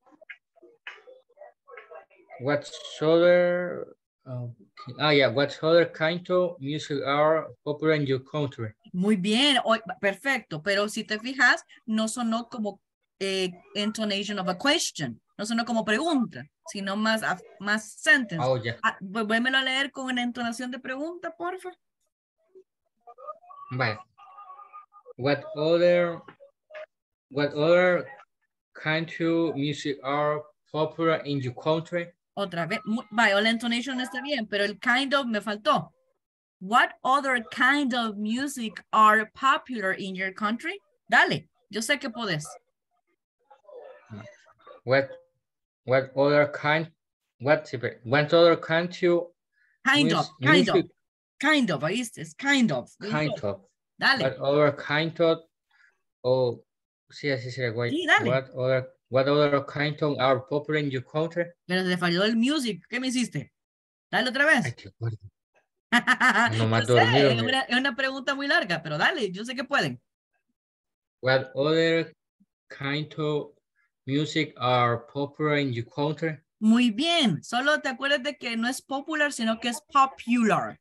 Speaker 10: What other, okay. Ah, yeah, what other kind of music are popular in your country?
Speaker 1: Muy bien, hoy- perfecto, pero si te fijas, no sonó como eh, intonation of a question, no sonó como pregunta, sino más, af- más sentence.
Speaker 10: Oh, yeah.
Speaker 1: Ah, vu- vuélvelo a leer con una entonación de pregunta, porfa.
Speaker 10: Vale. What other, what other kind of music are popular in your country?
Speaker 1: Otra vez, mu- vaya, la intonation está bien, pero el kind of me faltó. What other kind of music are popular in your country? Dale, yo sé que podés.
Speaker 10: What, what other kind, what, what other kind of
Speaker 1: Kind of,
Speaker 10: mus-
Speaker 1: kind of,
Speaker 10: music,
Speaker 1: kind of, ¿oíste? Es kind of.
Speaker 10: kind of,
Speaker 1: Dale.
Speaker 10: what other kind of, oh, sí, así sería, guay.
Speaker 1: Sí, dale.
Speaker 10: What other, what other kind of are popular in your country?
Speaker 1: Pero te falló el music. ¿Qué me hiciste? Dale otra vez.
Speaker 10: Ay, qué acuerdo.
Speaker 1: Yo
Speaker 10: Nomás
Speaker 1: sé,
Speaker 10: dormido,
Speaker 1: es
Speaker 10: mira.
Speaker 1: una, es una pregunta muy larga, pero dale, yo sé que pueden.
Speaker 10: What other kind of music are popular in your country?
Speaker 1: Muy bien, solo te acuerdas de que no es popular, sino que es popular.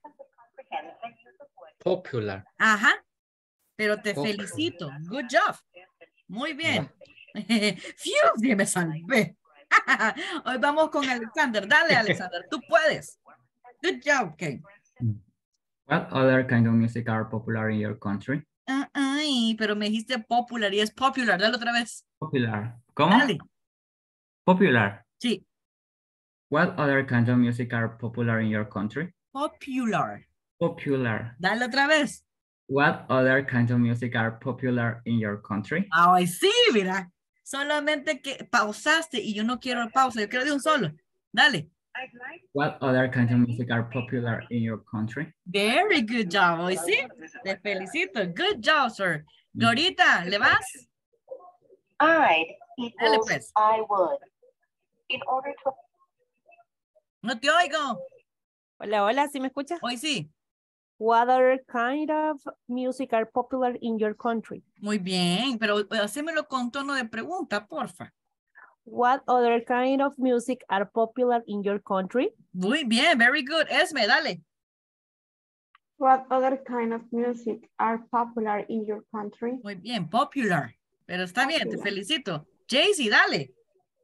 Speaker 10: Popular.
Speaker 1: Ajá, pero te
Speaker 10: Popular.
Speaker 1: felicito. Good job. Muy bien. Fiu, ya me salvé. Hoy vamos con Alexander. Dale, Alexander, tú puedes. Good job, Kate.
Speaker 8: What other kind of music are popular in your country?
Speaker 1: Ah, ay, pero me dijiste popular y es popular. Dale otra vez.
Speaker 8: Popular. ¿Cómo?
Speaker 1: Dale.
Speaker 8: Popular.
Speaker 1: Sí,
Speaker 8: What other kind of music are popular in your country?
Speaker 1: popular.
Speaker 8: Popular.
Speaker 1: Dale otra vez.
Speaker 8: What other kind of music are popular in your country?
Speaker 1: Ay, sí, mira. Solamente que pausaste y yo no quiero pausa, yo quiero de un solo. Dale.
Speaker 8: What other kinds of music are popular in your country?
Speaker 1: Very good job, hoy sí. Te felicito. Good job, sir. Glorita, ¿le vas?
Speaker 7: All right.
Speaker 1: Dale,
Speaker 7: Equals
Speaker 1: pues.
Speaker 7: I would. In order to
Speaker 1: No te oigo.
Speaker 11: Hola, hola, ¿sí me escuchas?
Speaker 1: Hoy sí.
Speaker 11: What other kind of music are popular in your country?
Speaker 1: Muy bien, pero hacémelo con tono de pregunta, porfa.
Speaker 11: What other kind of music are popular in your country?
Speaker 1: Muy bien, very good. Esme, dale.
Speaker 2: What other kind of music are popular in your country?
Speaker 1: Muy bien, popular. Pero está bien, te felicito. Jaycee, dale.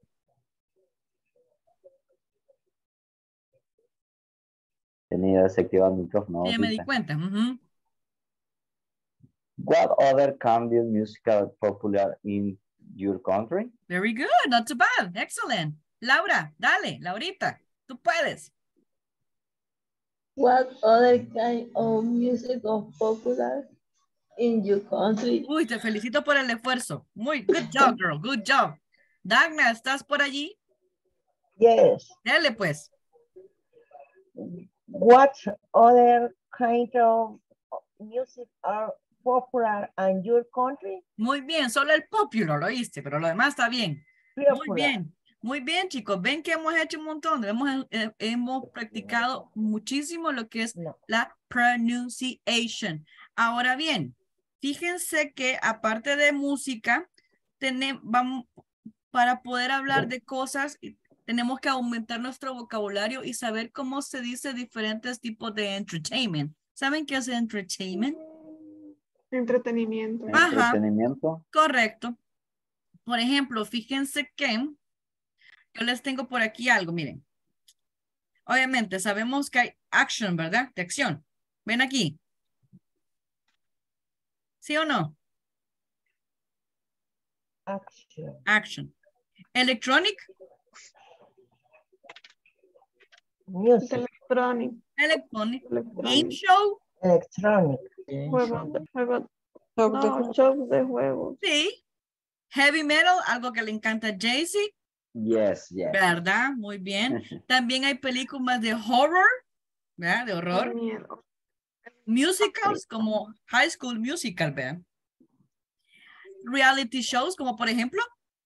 Speaker 3: Tenía desactivado el micrófono.
Speaker 1: Sí, ya me di
Speaker 3: ahorita.
Speaker 1: cuenta. Ujú.
Speaker 3: What other kind of music are popular in your country?
Speaker 1: Very good, not too bad. Excellent. Laura, dale, Laurita, tú puedes.
Speaker 12: What other kind of music is popular in your country?
Speaker 1: Uy, te felicito por el esfuerzo. Muy good job, girl. Good job. Dagna, ¿estás por allí?
Speaker 7: Yes.
Speaker 1: Dale, pues.
Speaker 7: What other kind of music are popular in your country?
Speaker 1: Muy bien, solo el popular, ¿oíste? Pero lo demás está bien. Muy
Speaker 7: Popular.
Speaker 1: bien. Muy bien, chicos. Ven que hemos hecho un montón. Hemos, eh, hemos practicado muchísimo lo que es
Speaker 7: No.
Speaker 1: la pronunciation. Ahora bien, fíjense que aparte de música, tenemos, vamos, para poder hablar de cosas, tenemos que aumentar nuestro vocabulario y saber cómo se dice diferentes tipos de entertainment. ¿Saben qué es entertainment?
Speaker 2: Entretenimiento.
Speaker 1: Ajá.
Speaker 3: Entretenimiento.
Speaker 1: Correcto. Por ejemplo, fíjense que yo les tengo por aquí algo, miren. Obviamente sabemos que hay action, ¿verdad? De acción. Ven aquí. ¿Sí o no?
Speaker 7: Action.
Speaker 1: Action. Electronic.
Speaker 7: Music.
Speaker 2: Electronic.
Speaker 1: Electronic. Game
Speaker 2: Electronic.
Speaker 1: show.
Speaker 7: Electronic.
Speaker 2: Juegos de juegos.
Speaker 6: Show de
Speaker 2: No,
Speaker 6: juego.
Speaker 2: shows de juegos.
Speaker 1: Sí. Heavy metal, algo que le encanta a Jaycee.
Speaker 3: Yes, yes.
Speaker 1: ¿Verdad? Muy bien. También hay películas de horror, ¿verdad? De horror.
Speaker 2: Miedo.
Speaker 1: Musicals como High School Musical, ¿verdad? Reality shows como por ejemplo.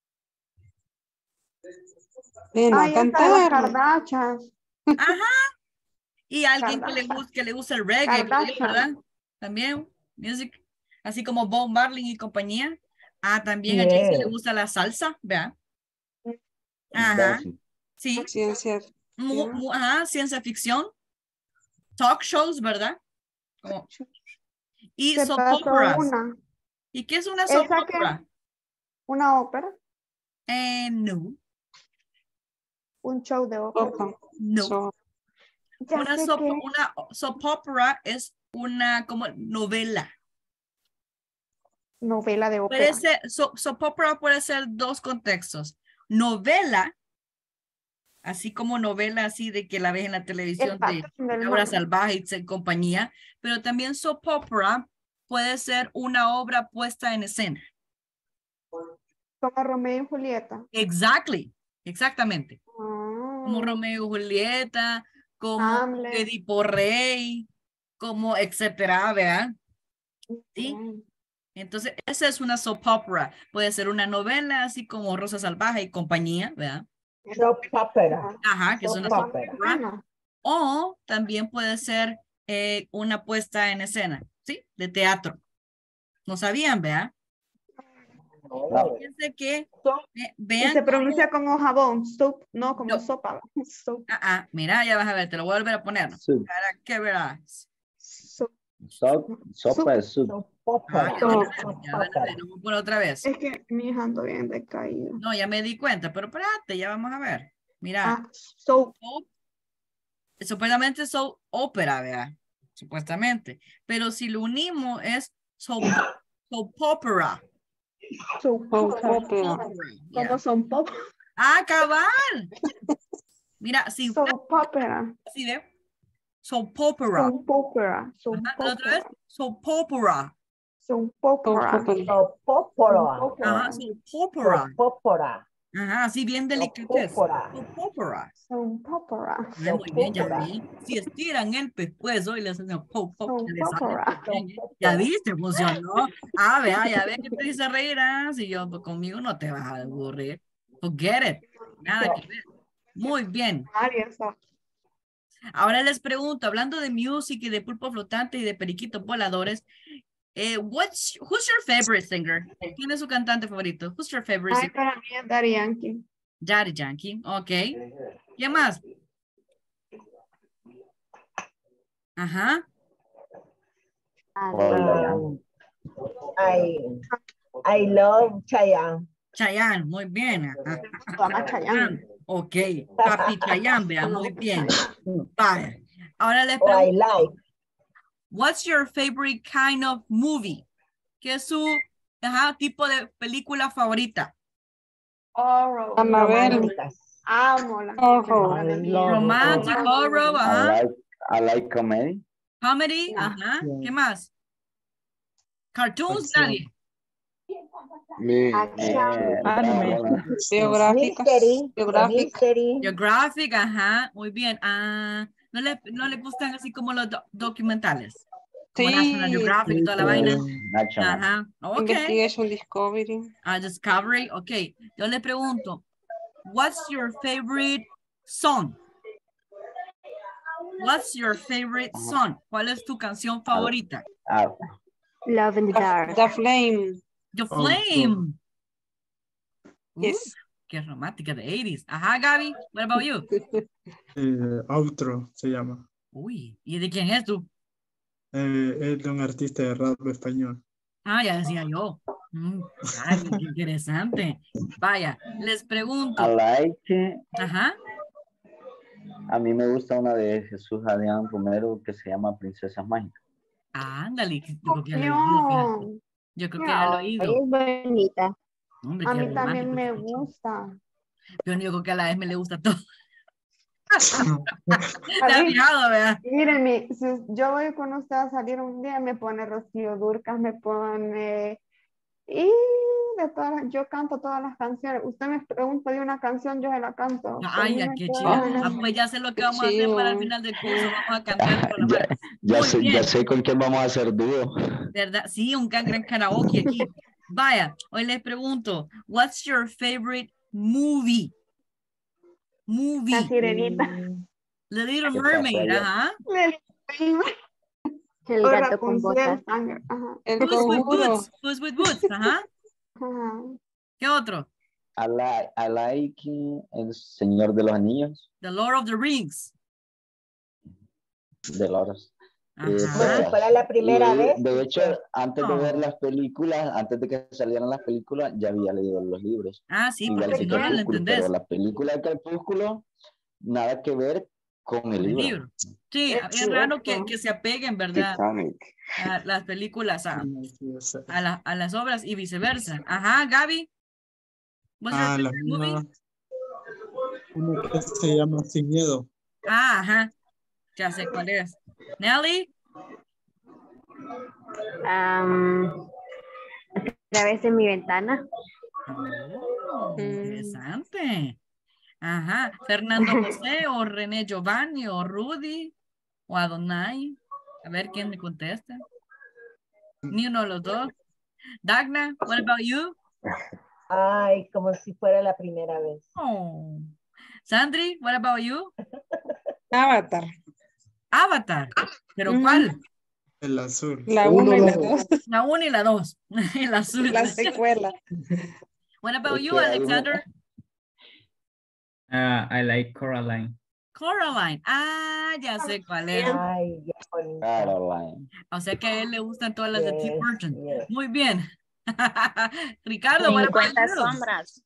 Speaker 6: Ven a
Speaker 2: Ay, hasta las
Speaker 6: cantar.
Speaker 2: Kardashians.
Speaker 1: Ajá. Y alguien que le,
Speaker 2: Kardashian.
Speaker 1: gusta, que le gusta el reggae,
Speaker 2: Kardashian.
Speaker 1: ¿verdad? También, music. Así como Bob Marley y compañía. Ah, también a Jaycee le
Speaker 7: Yes.
Speaker 1: gusta la salsa, ¿verdad? Ajá.
Speaker 3: Dancing.
Speaker 1: Sí.
Speaker 6: Ciencia.
Speaker 1: Mu- mu- ajá, ciencia ficción. Talk shows, ¿verdad? Como- y
Speaker 2: Se
Speaker 1: soap
Speaker 2: pasó
Speaker 1: operas.
Speaker 2: una.
Speaker 1: ¿Y qué es una soap
Speaker 2: Esa que-
Speaker 1: opera?
Speaker 2: Una ópera.
Speaker 1: Eh, no.
Speaker 2: Un show de ópera.
Speaker 6: Opa.
Speaker 1: No.
Speaker 6: So,
Speaker 2: Ya
Speaker 1: Una
Speaker 2: sé
Speaker 1: soap,
Speaker 2: que
Speaker 1: una soap opera es una como novela.
Speaker 2: novela de ópera.
Speaker 1: Puede ser, so- soap opera puede ser dos contextos. Novela, así como novela así de que la ves en la televisión
Speaker 2: El
Speaker 1: de
Speaker 2: patrón del
Speaker 1: Laura
Speaker 2: mal.
Speaker 1: Salvaje y compañía, pero también soap opera puede ser una obra puesta en escena.
Speaker 2: Como Romeo y Julieta.
Speaker 1: Exactly, exactamente.
Speaker 2: Ah.
Speaker 1: Como Romeo y Julieta, como
Speaker 2: Hamlet.
Speaker 1: Edipo Rey, como etcétera, ¿verdad? Sí.
Speaker 2: Bien.
Speaker 1: Entonces, esa es una soap opera. Puede ser una novela, así como Rosa Salvaje y compañía, ¿verdad?
Speaker 7: Soap opera.
Speaker 1: Ajá, que es una
Speaker 7: Soap
Speaker 1: soap
Speaker 7: opera.
Speaker 1: opera.
Speaker 2: Bueno,
Speaker 1: O también puede ser eh, una puesta en escena, ¿sí? De teatro. No sabían, ¿verdad?
Speaker 7: No.
Speaker 1: Fíjense que,
Speaker 7: Soap.
Speaker 1: eh,
Speaker 2: y
Speaker 1: vean
Speaker 2: se
Speaker 1: cómo-
Speaker 2: pronuncia como jabón, soup, no como
Speaker 1: No.
Speaker 2: sopa. Soup,
Speaker 1: Ah, ah, mira, ya vas a ver, te lo voy a volver a poner. ¿no?
Speaker 3: Soup.
Speaker 1: Para que verás.
Speaker 2: soup.
Speaker 3: Sop- sopa es soup.
Speaker 7: Soap
Speaker 1: Ah,
Speaker 7: opera.
Speaker 1: ya van a ver,
Speaker 7: Soap
Speaker 1: ya van a ver,
Speaker 7: opera.
Speaker 1: lo voy a poner otra vez.
Speaker 2: Es que mi hija ando bien decaída.
Speaker 1: No, ya me di cuenta, pero espérate, ya vamos a ver. Mira,
Speaker 2: Ah, soup.
Speaker 1: soap- supuestamente soap opera, ¿verdad? Supuestamente. Pero si lo unimos es soap, soap opera.
Speaker 2: Soup.
Speaker 6: Soap
Speaker 2: opera.
Speaker 6: opera.
Speaker 1: Ya.
Speaker 2: Como son pop.
Speaker 1: Ah, cabal. Mira, si
Speaker 2: Soap opera.
Speaker 1: así ve. Soap opera.
Speaker 2: Soap opera. Soap
Speaker 1: Ajá, la otra vez,
Speaker 2: opera.
Speaker 1: soap opera.
Speaker 2: Soap opera.
Speaker 6: Soap opera.
Speaker 7: Soap opera.
Speaker 2: Soap
Speaker 1: Ajá,
Speaker 2: opera.
Speaker 1: soap opera.
Speaker 7: Soap opera.
Speaker 1: Ajá, así bien delicatez.
Speaker 7: Opera.
Speaker 1: Opera.
Speaker 2: Son popora.
Speaker 1: Ay, muy bien, ya
Speaker 7: Opera.
Speaker 1: vi. Si estiran el pescuezo y le hacen el pop, pop,
Speaker 2: Son
Speaker 1: que le sale
Speaker 2: popora.
Speaker 1: muy bien, ¿eh? Ya viste, funcionó. Ah, vea, ya ve que te dice reirás y yo, pues, conmigo no te vas a aburrir. Forget it. Nada que ver. Muy bien.
Speaker 2: Varias.
Speaker 1: Ahora les pregunto, hablando de music y de pulpo flotante y de periquitos voladores, eh, what's, who's your favorite singer? ¿Quién es su cantante favorito? Who's your favorite
Speaker 2: Ay,
Speaker 1: singer?
Speaker 2: para mí es Daddy Yankee.
Speaker 1: Daddy Yankee, ok. ¿Quién más? Ajá.
Speaker 7: Um, I, I love Chayanne.
Speaker 1: Chayanne, muy bien. Ajá.
Speaker 2: Toma Chayanne.
Speaker 1: Ok, papi Chayanne, vea, muy bien. Vaya. Ahora les
Speaker 7: Oh, I
Speaker 1: pregunto,
Speaker 7: like.
Speaker 1: what's your favorite kind of movie? ¿Qué es su ajá, tipo de película favorita?
Speaker 2: Horror.
Speaker 6: Anabel.
Speaker 7: Románticas.
Speaker 2: Amo las
Speaker 6: Horror.
Speaker 2: películas de
Speaker 5: I
Speaker 2: miedo.
Speaker 5: love
Speaker 1: Romantic, horror,
Speaker 3: I
Speaker 1: ajá.
Speaker 3: like, I like comedy.
Speaker 1: Comedy,
Speaker 2: No.
Speaker 1: ajá.
Speaker 5: Yeah.
Speaker 1: ¿Qué más? Cartoons,
Speaker 5: Acción.
Speaker 1: nadie.
Speaker 3: Eh,
Speaker 5: Anime.
Speaker 3: bueno,
Speaker 6: Biográficas.
Speaker 7: Mystery.
Speaker 6: Biográficas.
Speaker 7: Mystery.
Speaker 1: Geographic, ajá. Muy bien. Ah, ¿no le, no le gustan así como los do- documentales? Como National
Speaker 6: Sí.
Speaker 1: Geographic y
Speaker 5: Sí,
Speaker 1: toda la vaina.
Speaker 5: también.
Speaker 3: National.
Speaker 1: Ajá. Ok.
Speaker 6: Investigation Discovery.
Speaker 1: Ah, Discovery, ok. Yo le pregunto, what's your favorite song? What's your favorite song? ¿Cuál es tu canción favorita?
Speaker 3: Ah,
Speaker 9: Love in the dark.
Speaker 6: The Flame.
Speaker 1: The
Speaker 5: Oh,
Speaker 1: Flame. Uh,
Speaker 6: Yes.
Speaker 1: qué romántica de eighties. Ajá, Gaby, what about you?
Speaker 4: Eh, Outro se llama.
Speaker 1: Uy, ¿y de quién es tú?
Speaker 4: Eh, es de un artista de rap español.
Speaker 1: Ah, ya decía yo. Mm, ay, qué interesante. Vaya, les
Speaker 3: I
Speaker 1: pregunto.
Speaker 3: like,
Speaker 1: Ajá.
Speaker 3: a mí me gusta una de Jesús Adrián Romero que se llama Princesas Mágicas.
Speaker 1: Ándale, yo creo que ya lo he oído, fíjate.
Speaker 2: No.
Speaker 1: Yo creo que ya lo he
Speaker 9: Ay,
Speaker 1: oído.
Speaker 9: es bonita.
Speaker 1: Hombre,
Speaker 2: A
Speaker 1: qué
Speaker 2: mí también
Speaker 1: romántico
Speaker 2: me
Speaker 1: se escuchó.
Speaker 2: gusta.
Speaker 1: Pero yo creo que a la vez me le gusta todo. ¿Te
Speaker 2: A
Speaker 1: has
Speaker 2: mí,
Speaker 1: fijado, verdad?
Speaker 2: mírenme, si yo voy con usted a salir un día, me pone Rocío Dúrcal, me pone... Y de todas, yo canto todas las canciones. Usted me pregunta de una canción, yo se la canto. Por
Speaker 1: Ay,
Speaker 2: mí
Speaker 1: ya,
Speaker 2: no hay
Speaker 1: qué
Speaker 2: problema.
Speaker 1: chido. Ah, pues ya sé lo que
Speaker 6: Qué
Speaker 1: vamos a hacer para el
Speaker 6: chido.
Speaker 1: final del curso. Vamos a cantar con la
Speaker 3: Ya,
Speaker 1: mano.
Speaker 3: ya
Speaker 1: Muy
Speaker 3: sé,
Speaker 1: bien.
Speaker 3: ya sé con quién vamos a hacer dúo.
Speaker 1: ¿Verdad? Sí, un gran, gran karaoke aquí. Vaya, hoy les pregunto, what's your favorite movie?
Speaker 2: La
Speaker 1: Movie.
Speaker 2: sirenita.
Speaker 1: The Little
Speaker 3: ¿Qué pasó
Speaker 1: Mermaid,
Speaker 3: ayer?
Speaker 1: ajá.
Speaker 9: El
Speaker 2: O
Speaker 9: gato con
Speaker 2: Rapunzel,
Speaker 9: botas.
Speaker 2: Tanger, ajá.
Speaker 6: El
Speaker 1: Who's with
Speaker 6: conjuro.
Speaker 1: Boots? Who's with Boots? Ajá.
Speaker 2: Ajá.
Speaker 1: ¿Qué otro?
Speaker 3: I like, I like El Señor de los Anillos,
Speaker 1: The Lord of the Rings.
Speaker 3: de Loros. Eh,
Speaker 7: Como si
Speaker 1: Ajá.
Speaker 7: fuera la primera
Speaker 3: y
Speaker 7: vez.
Speaker 3: de hecho,
Speaker 7: dice.
Speaker 3: antes de ver
Speaker 1: Oh.
Speaker 3: las películas, antes de que salieran las películas, ya había leído los libros.
Speaker 1: Ah, sí,
Speaker 3: Igual
Speaker 1: porque
Speaker 3: que
Speaker 1: si no, no lo
Speaker 3: Crepúsculo, pero
Speaker 1: entendés.
Speaker 3: la película de Crepúsculo, nada que ver con el
Speaker 1: El
Speaker 3: libro.
Speaker 1: libro. Sí,
Speaker 2: Es
Speaker 1: es raro que,
Speaker 2: cierto.
Speaker 1: que se apeguen, ¿verdad?
Speaker 3: Titanic.
Speaker 1: A las películas, a,
Speaker 4: Sí, sí, sí.
Speaker 1: a, la- a las obras y viceversa. Ajá, Gaby. What's your
Speaker 4: Ah, la
Speaker 1: favorite movie?
Speaker 4: mía. Uno que se llama Sin Miedo.
Speaker 1: Ah, ajá. Ya sé cuál es. Nelly.
Speaker 9: Am, otra vez en mi ventana.
Speaker 1: Oh,
Speaker 6: Mm.
Speaker 1: interesante. Ajá. Fernando José o René Giovanni o Rudy o Adonai. A ver quién me contesta. Ni uno de los dos. Dagna, what about you?
Speaker 7: Ay, como si fuera la primera vez.
Speaker 1: Oh. Sandri, what about you?
Speaker 6: Avatar.
Speaker 1: Avatar. ¿Pero
Speaker 6: Ujú.
Speaker 1: cuál?
Speaker 4: El azul.
Speaker 6: La
Speaker 4: Uno,
Speaker 6: uno y la
Speaker 4: dos.
Speaker 6: dos.
Speaker 1: La una y la dos. El azul.
Speaker 6: La secuela.
Speaker 1: What about
Speaker 3: Es
Speaker 1: you,
Speaker 3: que hay un-
Speaker 1: Alexander?
Speaker 8: Uh, I like Coraline.
Speaker 1: Coraline. Ah, ya sé cuál es.
Speaker 7: Ay, ya bonita.
Speaker 3: Caroline.
Speaker 1: O sea que a él le gustan todas las de Tim
Speaker 7: Yes,
Speaker 1: Burton.
Speaker 7: yes.
Speaker 1: Muy bien. Ricardo, what about
Speaker 9: cincuenta
Speaker 1: you?
Speaker 9: sombras.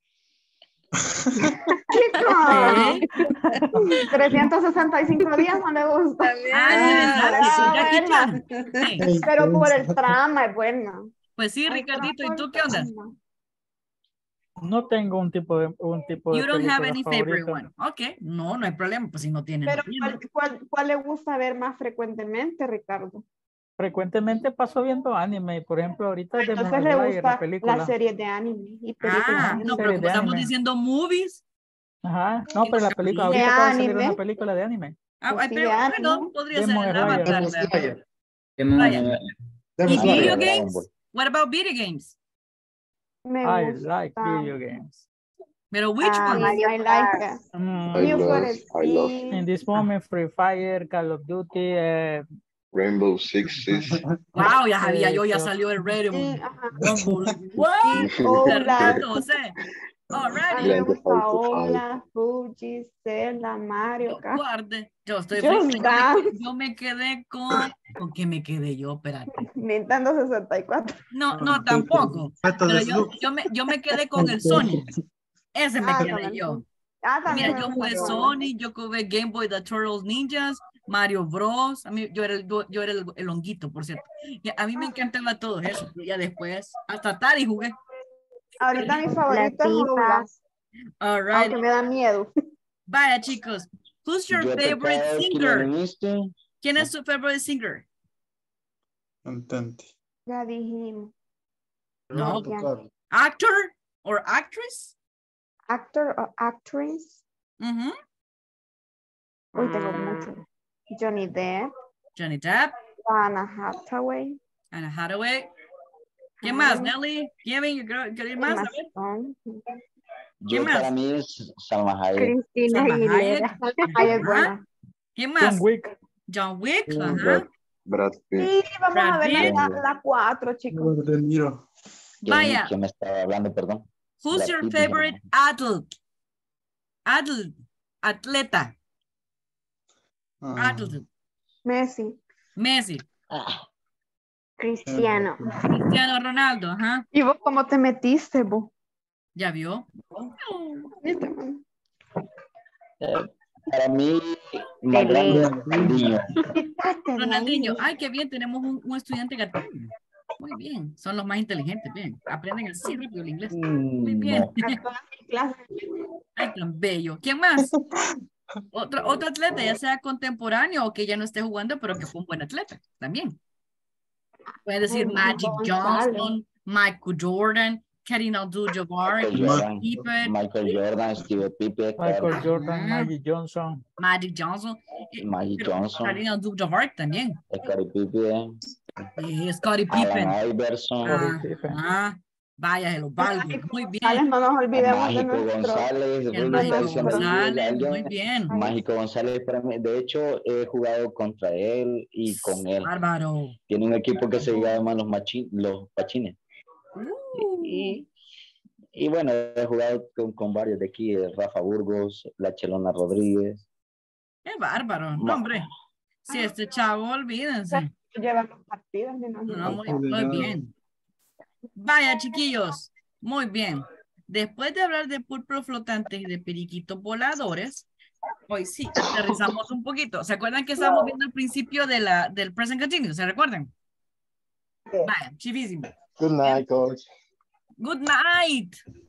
Speaker 1: ¿Eh?
Speaker 2: trescientos sesenta y cinco días no le gusta.
Speaker 1: Ah, interesante.
Speaker 2: Ah,
Speaker 1: con Jackie
Speaker 2: buena.
Speaker 1: Chan. Sí.
Speaker 4: Ey,
Speaker 2: Pero por el
Speaker 4: piensa.
Speaker 2: trama es buena.
Speaker 1: Pues sí,
Speaker 2: El
Speaker 1: Ricardito, ¿y
Speaker 2: trama,
Speaker 1: tú
Speaker 2: el
Speaker 1: qué onda?
Speaker 2: trama.
Speaker 5: No tengo un tipo de, un tipo de
Speaker 1: You don't have
Speaker 5: película
Speaker 1: any favorite
Speaker 5: favorita.
Speaker 1: one. Ok, no, no hay problema, pues si no tiene, no
Speaker 2: Pero
Speaker 1: tiene.
Speaker 2: ¿cuál, cuál, cuál le gusta ver más frecuentemente, Ricardo?
Speaker 5: Frecuentemente paso viendo anime. Por ejemplo, ahorita es de
Speaker 2: Entonces le
Speaker 5: Slayer, la
Speaker 2: gusta
Speaker 5: película.
Speaker 2: las series de anime y películas
Speaker 1: Ah,
Speaker 2: de
Speaker 1: no,
Speaker 2: anime.
Speaker 1: pero
Speaker 5: series
Speaker 1: como
Speaker 5: de
Speaker 1: estamos
Speaker 5: anime.
Speaker 1: diciendo movies.
Speaker 5: Ajá. No, pero la película,
Speaker 2: De
Speaker 5: ahorita acaba de salir una
Speaker 2: anime.
Speaker 5: película de anime.
Speaker 1: Ah,
Speaker 2: Pues
Speaker 1: ay,
Speaker 2: sí,
Speaker 1: pero
Speaker 2: de
Speaker 1: bueno,
Speaker 2: anime.
Speaker 1: podría
Speaker 5: Demon
Speaker 1: ser el
Speaker 5: Slayer.
Speaker 1: Avatar,
Speaker 10: Demon
Speaker 1: ¿verdad?
Speaker 10: Slayer.
Speaker 8: Demon
Speaker 1: Vaya.
Speaker 8: Slayer.
Speaker 10: Demon
Speaker 1: ¿Y
Speaker 10: Slayer.
Speaker 1: video
Speaker 3: Dragon Ball.
Speaker 1: games? What about video games?
Speaker 2: Me
Speaker 5: I
Speaker 2: gusta.
Speaker 5: like video games.
Speaker 1: Pero which
Speaker 9: Ah,
Speaker 1: one?
Speaker 9: Mario
Speaker 2: I like
Speaker 9: Kart.
Speaker 2: that.
Speaker 5: Mm,
Speaker 13: I
Speaker 2: Need for
Speaker 13: love, I love
Speaker 2: Speed.
Speaker 5: in this moment, Free Fire, Call of Duty, eh,
Speaker 13: Rainbow Sixes.
Speaker 1: Wow, ya sabía yo, ya
Speaker 5: eso.
Speaker 1: salió el Red
Speaker 2: Sí, ajá.
Speaker 1: Rumble. What?
Speaker 2: Sí,
Speaker 1: De
Speaker 2: Outlast.
Speaker 1: rato, José.
Speaker 2: A mí
Speaker 1: Alrighty.
Speaker 2: me
Speaker 13: Grand Theft
Speaker 2: gusta
Speaker 13: Auto five.
Speaker 2: Outlast, Fuji, Zelda, Mario
Speaker 1: Yo
Speaker 2: Kart.
Speaker 1: guarde. Yo estoy
Speaker 2: Just
Speaker 1: frita. Yo me,
Speaker 2: Dance.
Speaker 1: quedé- yo me quedé con. ¿Con qué me quedé yo? Espérate.
Speaker 2: Nintendo sesenta y cuatro.
Speaker 1: No, no, tampoco.
Speaker 4: Metal
Speaker 1: Pero yo,
Speaker 4: Slug.
Speaker 1: yo, me, yo me quedé con el Sonic. Ese me
Speaker 2: Ah,
Speaker 1: quedé
Speaker 2: con el
Speaker 1: yo.
Speaker 2: Ah,
Speaker 1: Mira,
Speaker 2: también me
Speaker 1: yo
Speaker 2: gusta
Speaker 1: jugué
Speaker 2: Sonic.
Speaker 1: Sonic, yo jugué Game Boy, The Turtles Ninjas, Mario Bros. A mí, yo era el, yo era el, el honguito, por cierto. Y a mí me encantaba todo eso. Y ya después, hasta Atari jugué.
Speaker 2: Ahorita mi
Speaker 9: Las
Speaker 2: favorito es Outlast,
Speaker 9: pipas.
Speaker 1: All right.
Speaker 2: aunque me da miedo.
Speaker 1: Vaya, chicos. Who's your
Speaker 3: Yo te
Speaker 1: favorite
Speaker 3: cae que
Speaker 1: singer?
Speaker 3: lo viste.
Speaker 1: ¿Quién es su favorite singer?
Speaker 4: Cantante.
Speaker 2: Ya dijimos.
Speaker 1: No.
Speaker 2: Ya.
Speaker 1: Actor or actress?
Speaker 2: Actor o actress.
Speaker 1: Ujú.
Speaker 2: Uy, tengo mucho. Johnny Depp,
Speaker 1: Johnny Depp,
Speaker 2: Anna Hathaway.
Speaker 1: Anna Hathaway. ¿Quién
Speaker 2: Ah,
Speaker 1: más? Nelly, Kevin, ¿you quiero- ¿quieres más? A
Speaker 2: Emma
Speaker 1: ver.
Speaker 2: Stone.
Speaker 3: Yo
Speaker 1: ¿Quién más?
Speaker 3: para mí es Salma Hayek.
Speaker 9: Cristina
Speaker 1: Salma
Speaker 9: Aguilera.
Speaker 2: Ay, es
Speaker 1: Ajá.
Speaker 2: buena.
Speaker 1: ¿Quién
Speaker 5: John
Speaker 1: más?
Speaker 5: Wick.
Speaker 1: John Wick. Ajá.
Speaker 13: Brad, Brad Pitt.
Speaker 2: Sí, vamos
Speaker 1: Brad
Speaker 2: a ver
Speaker 1: Pitt.
Speaker 2: la, la cuatro, chicos.
Speaker 4: Robert De Niro.
Speaker 3: ¿Quién,
Speaker 1: Vaya.
Speaker 3: quién me estaba hablando, perdón?
Speaker 1: Who's
Speaker 3: Brad
Speaker 1: your
Speaker 3: Pitt,
Speaker 1: favorite
Speaker 3: dijimos.
Speaker 1: athlete? Athlete. Atleta.
Speaker 4: Ah,
Speaker 1: Athlete.
Speaker 2: Messi.
Speaker 1: Messi.
Speaker 3: Ah,
Speaker 9: Cristiano.
Speaker 1: Cristiano Ronaldo. Ajá.
Speaker 2: ¿Y vos cómo te metiste, vos?
Speaker 1: ¿Ya vio?
Speaker 2: ¿Viste, man?
Speaker 3: eh, para mí, más grande es Ronaldinho.
Speaker 2: Quítate de
Speaker 1: Ronaldinho.
Speaker 2: ahí.
Speaker 1: Ay, qué bien. Tenemos un, un estudiante gatino. Muy bien. Son los más inteligentes. Bien. Aprenden así rápido el inglés. Muy
Speaker 3: Mm,
Speaker 1: bien.
Speaker 3: no.
Speaker 2: A todas mis clases.
Speaker 1: Ay, tan bello. ¿Quién más? Otro, otro atleta, ya sea contemporáneo o que ya no esté jugando, pero que fue un buen atleta también. Puedes decir
Speaker 2: Uy,
Speaker 1: Magic
Speaker 2: González.
Speaker 1: Johnson, Michael Jordan, Kareem Abdul-Jabbar,
Speaker 3: Michael Jordan,
Speaker 1: Pippen,
Speaker 3: Michael Jordan, Steve Pippen,
Speaker 5: Michael Jordan,
Speaker 1: Ajá.
Speaker 5: Magic Johnson.
Speaker 1: Magic Johnson, eh,
Speaker 3: Magic
Speaker 1: pero
Speaker 3: Johnson,
Speaker 1: Kareem Abdul-Jabbar también.
Speaker 3: Scottie Pippen,
Speaker 1: Eh, Scottie Pippen.
Speaker 3: Alan Iverson,
Speaker 1: Ah,
Speaker 5: Pippen.
Speaker 1: ah, vaya, se los valgo. Muy
Speaker 2: González,
Speaker 1: bien.
Speaker 2: no nos olvidemos de
Speaker 3: Mágico
Speaker 2: nuestro.
Speaker 3: González,
Speaker 1: El
Speaker 3: Rulo
Speaker 1: Mágico
Speaker 3: está diciendo que es
Speaker 1: González, muy
Speaker 3: alguien.
Speaker 1: bien.
Speaker 3: Mágico González para mí, de hecho he jugado contra él y con él.
Speaker 1: Bárbaro.
Speaker 3: Tiene un equipo que se llama los, machi, los Pachines.
Speaker 1: Uh,
Speaker 3: Y, y bueno, he jugado con, con varios de aquí, eh, Rafa Burgos, La Chelona Rodríguez.
Speaker 1: qué bárbaro. No,
Speaker 3: Ma-
Speaker 1: hombre. Si este chavo, olvídense.
Speaker 2: Lleva los partidos, me imagino.
Speaker 1: No, muy, muy bien. Vaya, chiquillos. Muy bien. Después de hablar de pulpos flotantes y de periquitos voladores, hoy sí, aterrizamos un poquito. ¿Se acuerdan que estábamos viendo al principio de la, del present continuous? ¿Se recuerdan? Vaya, chivísimo.
Speaker 13: Good night, coach.
Speaker 1: Good night.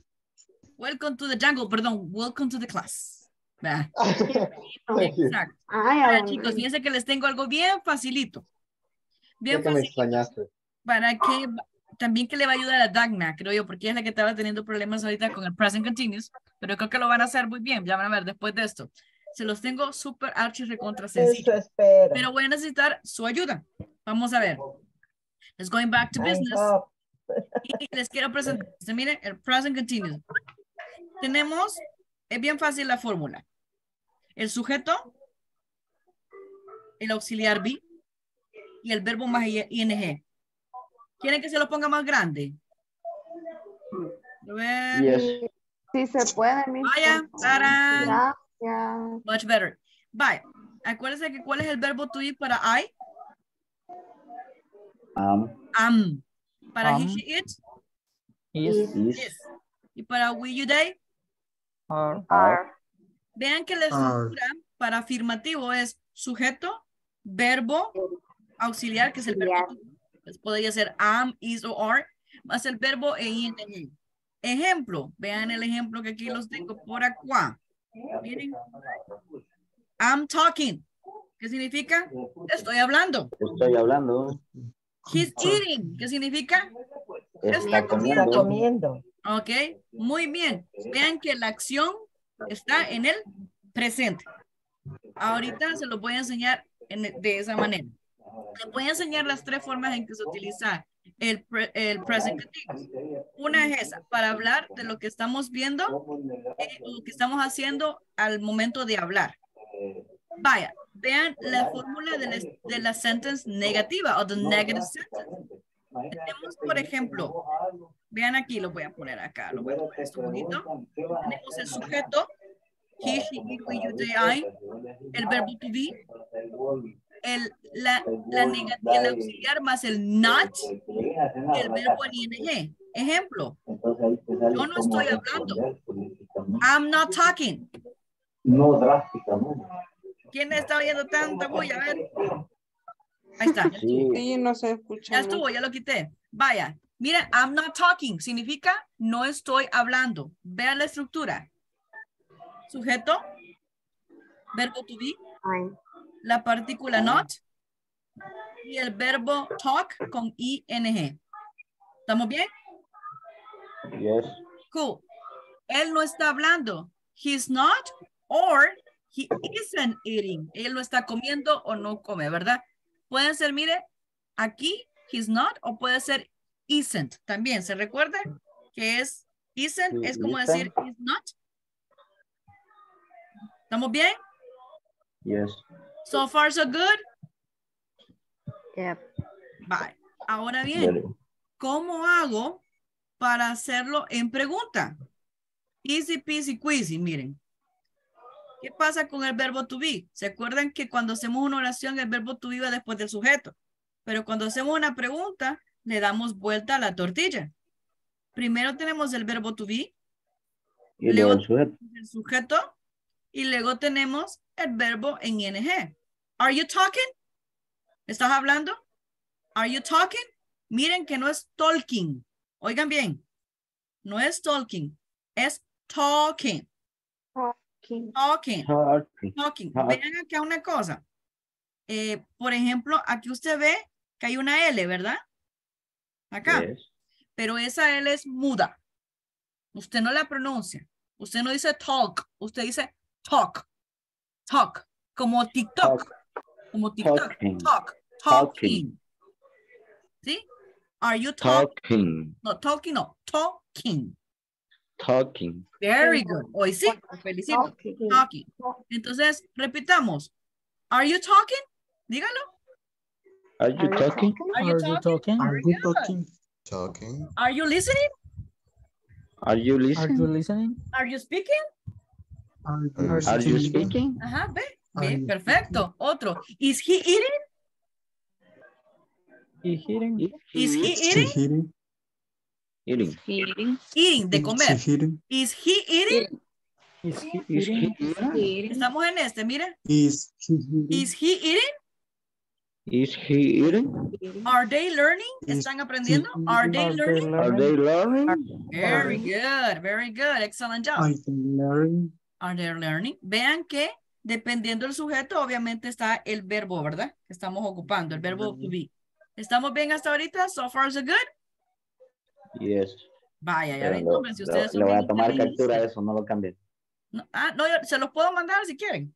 Speaker 1: Welcome to the jungle. Perdón, welcome to the class. Vaya.
Speaker 13: Thank you.
Speaker 1: Exacto.
Speaker 2: Ay,
Speaker 1: Vaya,
Speaker 2: a
Speaker 1: chicos, fíjense que les tengo algo bien facilito. Bien
Speaker 13: Sé que me
Speaker 1: facilito.
Speaker 13: extrañaste.
Speaker 1: Para que también que le va a ayudar a Dagna, creo yo, porque ella es la que estaba teniendo problemas ahorita con el present continuous, pero creo que lo van a hacer muy bien, ya van a ver después de esto. Se los tengo súper archi recontra
Speaker 7: Eso
Speaker 1: sencillo,
Speaker 7: espero.
Speaker 1: pero voy a necesitar su ayuda. Vamos a ver. Let's going back to
Speaker 7: I
Speaker 1: business.
Speaker 7: hope.
Speaker 1: Y les quiero presentar, este, miren, el present continuous. Tenemos, es bien fácil la fórmula. El sujeto, el auxiliar be y el verbo más ing. ¿Quieren que se lo ponga más grande? A ver.
Speaker 3: Yes.
Speaker 2: Sí se puede, mi.
Speaker 1: Vaya, tarán.
Speaker 2: Gracias.
Speaker 1: Much better. Bye. Acuérdense que ¿cuál es el verbo to be para I?
Speaker 3: Um,
Speaker 1: Am. Para
Speaker 5: Am.
Speaker 1: he, she, it?
Speaker 5: Is,
Speaker 3: is,
Speaker 1: Yes. Y para we, you, they?
Speaker 5: are,
Speaker 3: are,
Speaker 1: Vean que la estructura para afirmativo es sujeto, verbo, auxiliar, que es el verbo. to be. Pues podría ser am, is o are, más el verbo e ing. Ejemplo, vean el ejemplo que aquí los tengo por acá. Miren. I'm talking. ¿Qué significa? Estoy hablando.
Speaker 3: Estoy hablando.
Speaker 1: He's eating. ¿Qué significa?
Speaker 3: Está comiendo.
Speaker 7: Está comiendo.
Speaker 1: Ok, muy bien. Vean que la acción está en el presente. Ahorita se lo voy a enseñar en- de esa manera. Les voy a enseñar las tres formas en que se utiliza el, pre- el present continuous. Una es esa, para hablar de lo que estamos viendo, eh, lo que estamos haciendo al momento de hablar. Vaya, vean la fórmula de la, de la sentence negativa o the negative sentence. Tenemos, por ejemplo, vean aquí, lo voy a poner acá, lo voy a poner esto bonito. Tenemos el sujeto, he, she, it, we, you, they, I, el verbo to be, el, la, la nega- el auxiliar más el not y el verbo en ing. Ejemplo, yo no estoy hablando. I'm not talking.
Speaker 3: No drásticamente.
Speaker 1: ¿Quién está oyendo tanta bulla? A ver. Ahí está. Ya estuvo.
Speaker 6: Sí, no se escucha.
Speaker 1: Ya estuvo, ya lo quité. Vaya. Mira, I'm not talking. Significa no estoy hablando. Vean la estructura. Sujeto. Verbo to be. La partícula not. Y el verbo talk con ing. ¿Estamos bien?
Speaker 3: Yes.
Speaker 1: Cool. Él no está hablando. He's not or he isn't eating. Él no está comiendo o no come, ¿verdad? Puede ser, mire, aquí, he's not, o puede ser isn't. También, ¿se recuerda? Que es isn't, es como decir is not. ¿Estamos bien?
Speaker 3: Yes.
Speaker 1: So far, so good?
Speaker 9: Yep.
Speaker 1: Bye. Ahora bien, ¿cómo hago para hacerlo en pregunta? Easy peasy queasy, miren. ¿Qué pasa con el verbo to be? ¿Se acuerdan que cuando hacemos una oración el verbo to be va después del sujeto? Pero cuando hacemos una pregunta le damos vuelta a la tortilla. Primero tenemos el verbo to be,
Speaker 3: Y
Speaker 1: luego
Speaker 3: luego el sujeto.
Speaker 1: el sujeto y luego tenemos el verbo en ing. Are you talking? ¿Estás hablando? Are you talking? Miren que no es talking. Oigan bien. No es talking. Es talking.
Speaker 2: Talking.
Speaker 1: Talking.
Speaker 3: Talking.
Speaker 1: Talking.
Speaker 3: Talk.
Speaker 1: Vean acá una cosa. Eh, por ejemplo, aquí usted ve que hay una L, ¿verdad? Acá.
Speaker 3: Yes.
Speaker 1: Pero esa L es muda. Usted no la pronuncia. Usted no dice talk. Usted dice talk. Talk. Como TikTok. Como TikTok.
Speaker 3: Talking.
Speaker 1: Talk.
Speaker 3: Talking.
Speaker 1: Talking. ¿Sí? Are you talking?
Speaker 3: Talking.
Speaker 1: No, talking no. Talking.
Speaker 3: Talking.
Speaker 1: Very good. Hoy sí. Te felicito.
Speaker 2: Talking.
Speaker 1: Talking. Entonces, repitamos. Are you talking? Dígalo.
Speaker 3: Are you talking?
Speaker 1: Are you talking?
Speaker 4: Are
Speaker 1: Very
Speaker 4: you
Speaker 1: good.
Speaker 4: talking?
Speaker 13: Talking.
Speaker 1: Are you listening?
Speaker 3: Are you
Speaker 5: Are you
Speaker 3: listening?
Speaker 5: listening?
Speaker 1: Are you speaking?
Speaker 4: Are
Speaker 13: Are
Speaker 3: Are you speaking?
Speaker 1: Ajá, ve.
Speaker 4: Are
Speaker 1: Ve,
Speaker 4: you
Speaker 1: perfecto. Otro. Is he eating?
Speaker 5: He hearing?
Speaker 1: Is he
Speaker 4: she
Speaker 1: eating?
Speaker 4: hearing?
Speaker 3: Eating.
Speaker 6: Eating.
Speaker 1: Eating, de
Speaker 4: Is
Speaker 1: comer.
Speaker 4: she hearing?
Speaker 1: Is he eating?
Speaker 5: Is he
Speaker 3: Is he
Speaker 5: eating?
Speaker 3: eating?
Speaker 1: Estamos en este, mira.
Speaker 4: Is she hearing?
Speaker 1: Is he eating?
Speaker 3: Is he eating?
Speaker 1: Are they learning?
Speaker 4: Is
Speaker 1: ¿Están aprendiendo?
Speaker 4: he
Speaker 1: Are they
Speaker 5: Are they
Speaker 1: learning?
Speaker 3: Are they
Speaker 5: learning?
Speaker 3: learning?
Speaker 1: Very good, very good. Excellent job.
Speaker 4: I can learn.
Speaker 1: Are they learning? Vean que dependiendo del sujeto, obviamente está el verbo, ¿verdad? Que estamos ocupando, el verbo to be. ¿Estamos bien hasta ahorita? So far, so good?
Speaker 3: Yes.
Speaker 1: Vaya, ya
Speaker 3: Pero
Speaker 1: ven,
Speaker 3: lo-
Speaker 1: hombre, si
Speaker 3: lo-
Speaker 1: ustedes son
Speaker 3: le voy
Speaker 1: bien
Speaker 3: a tomar
Speaker 1: inteligentes.
Speaker 3: captura de eso, no lo cambien.
Speaker 1: No, ah, no, yo se los puedo mandar si quieren.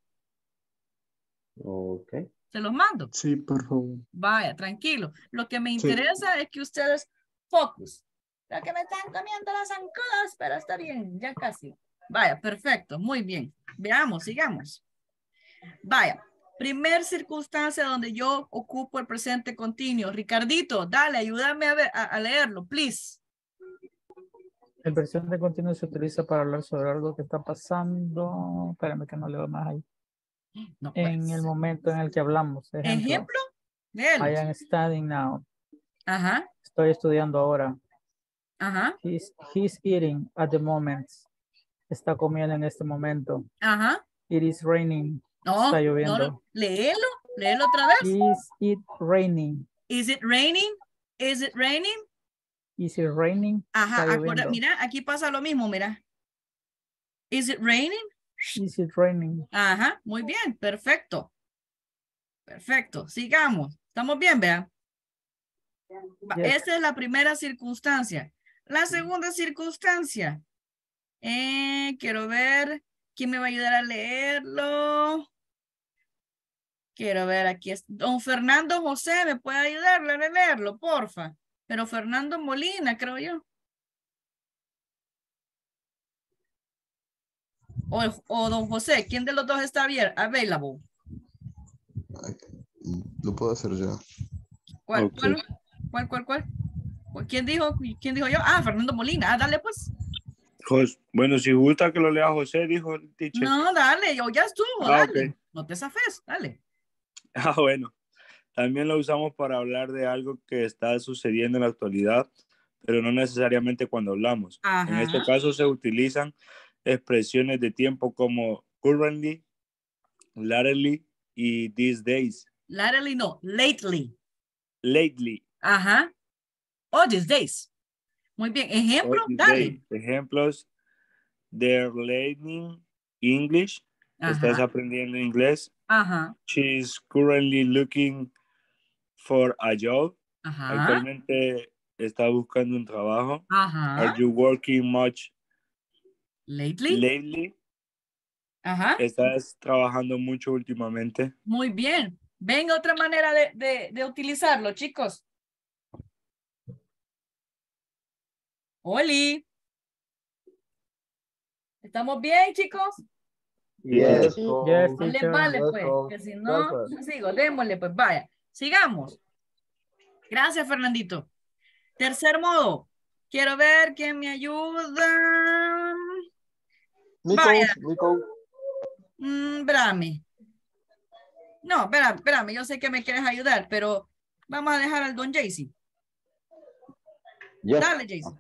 Speaker 3: Ok.
Speaker 1: Se los mando.
Speaker 4: Sí, por favor.
Speaker 1: Vaya, tranquilo. Lo que me
Speaker 4: Sí.
Speaker 1: interesa es que ustedes focus. Lo que me están comiendo las zancudas, pero está bien, ya casi. Vaya, perfecto, muy bien. Veamos, sigamos. Vaya, primer circunstancia donde yo ocupo el presente continuo. Ricardito, dale, ayúdame a, ver, a, a leerlo, please.
Speaker 5: El presente continuo se utiliza para hablar sobre algo que está pasando. Espérame que no leo más ahí.
Speaker 1: No,
Speaker 5: En
Speaker 1: pues.
Speaker 5: el momento en el que hablamos. Ejemplo.
Speaker 1: Ejemplo, léelo.
Speaker 5: I am studying now.
Speaker 1: Ajá,
Speaker 5: Estoy estudiando ahora.
Speaker 1: ajá,
Speaker 5: He's, he's eating at the moment. Está comiendo en este momento.
Speaker 1: ajá.
Speaker 5: It is raining.
Speaker 1: No,
Speaker 5: Está
Speaker 1: no,
Speaker 5: lloviendo.
Speaker 1: no, léelo, léelo otra vez.
Speaker 5: Is it raining?
Speaker 1: Is it raining? Is it raining?
Speaker 5: Is it raining?
Speaker 1: Ajá,
Speaker 5: Está
Speaker 1: acuerda,
Speaker 5: lloviendo.
Speaker 1: mira, aquí pasa lo mismo, mira. Is it raining?
Speaker 5: Is it raining?
Speaker 1: Ajá, muy bien, perfecto. Perfecto, sigamos. ¿Estamos bien, vea? Va,
Speaker 5: Yes.
Speaker 1: esa es la primera circunstancia. La segunda circunstancia. Eh, quiero ver quién me va a ayudar a leerlo. Quiero ver, aquí es don Fernando José, ¿me puede ayudarle a leerlo, porfa? Pero Fernando Molina, creo yo. O, o don José, ¿quién de los dos está bien? Available.
Speaker 14: Lo puedo hacer yo.
Speaker 1: ¿Cuál,
Speaker 14: Ok.
Speaker 1: cuál, cuál, cuál, cuál? ¿Quién dijo, quién dijo yo? Ah, Fernando Molina. Ah, dale pues.
Speaker 15: Jos- Bueno, si gusta que lo lea José, dijo el teacher.
Speaker 1: No, dale, yo ya estuvo,
Speaker 15: Ah,
Speaker 1: dale.
Speaker 15: ok.
Speaker 1: No te zafes, dale.
Speaker 15: Ah, bueno. También lo usamos para hablar de algo que está sucediendo en la actualidad, pero no necesariamente cuando hablamos. En
Speaker 1: Ajá.
Speaker 15: este caso se utilizan expresiones de tiempo como currently, lately y these days.
Speaker 1: Lately, no, lately.
Speaker 15: Lately.
Speaker 1: Ajá. Oh, these days. Muy bien. Ejemplo,
Speaker 15: or these
Speaker 1: dale.
Speaker 15: days. Ejemplos. They're learning English.
Speaker 1: Ajá.
Speaker 15: Estás aprendiendo inglés.
Speaker 1: Ajá.
Speaker 15: She's currently looking for a job.
Speaker 1: Ajá.
Speaker 15: Actualmente está buscando un trabajo.
Speaker 1: Ajá.
Speaker 15: Are you working much
Speaker 1: Lately.
Speaker 15: lately?
Speaker 1: Ajá.
Speaker 15: ¿Estás trabajando mucho últimamente?
Speaker 1: Muy bien. Ven otra manera de, de, de utilizarlo, chicos. Oli. ¿Estamos bien, chicos?
Speaker 14: Yes,
Speaker 5: Yes,
Speaker 14: coach.
Speaker 1: Vale,
Speaker 5: teacher.
Speaker 1: vale,
Speaker 14: Yes,
Speaker 1: pues.
Speaker 14: coach.
Speaker 1: Que si
Speaker 14: Yes,
Speaker 1: no,
Speaker 14: sir.
Speaker 1: no sigo. Démosle, pues vaya. Sigamos. Gracias, Fernandito. Tercer modo. Quiero ver quién me ayuda.
Speaker 14: Me
Speaker 1: Vaya.
Speaker 14: coach, me coach.
Speaker 1: Mm, espérame. No, espérame, espérame. Yo sé que me quieres ayudar, pero vamos a dejar al don Jaycee.
Speaker 3: Yo.
Speaker 1: Dale, Jaycee.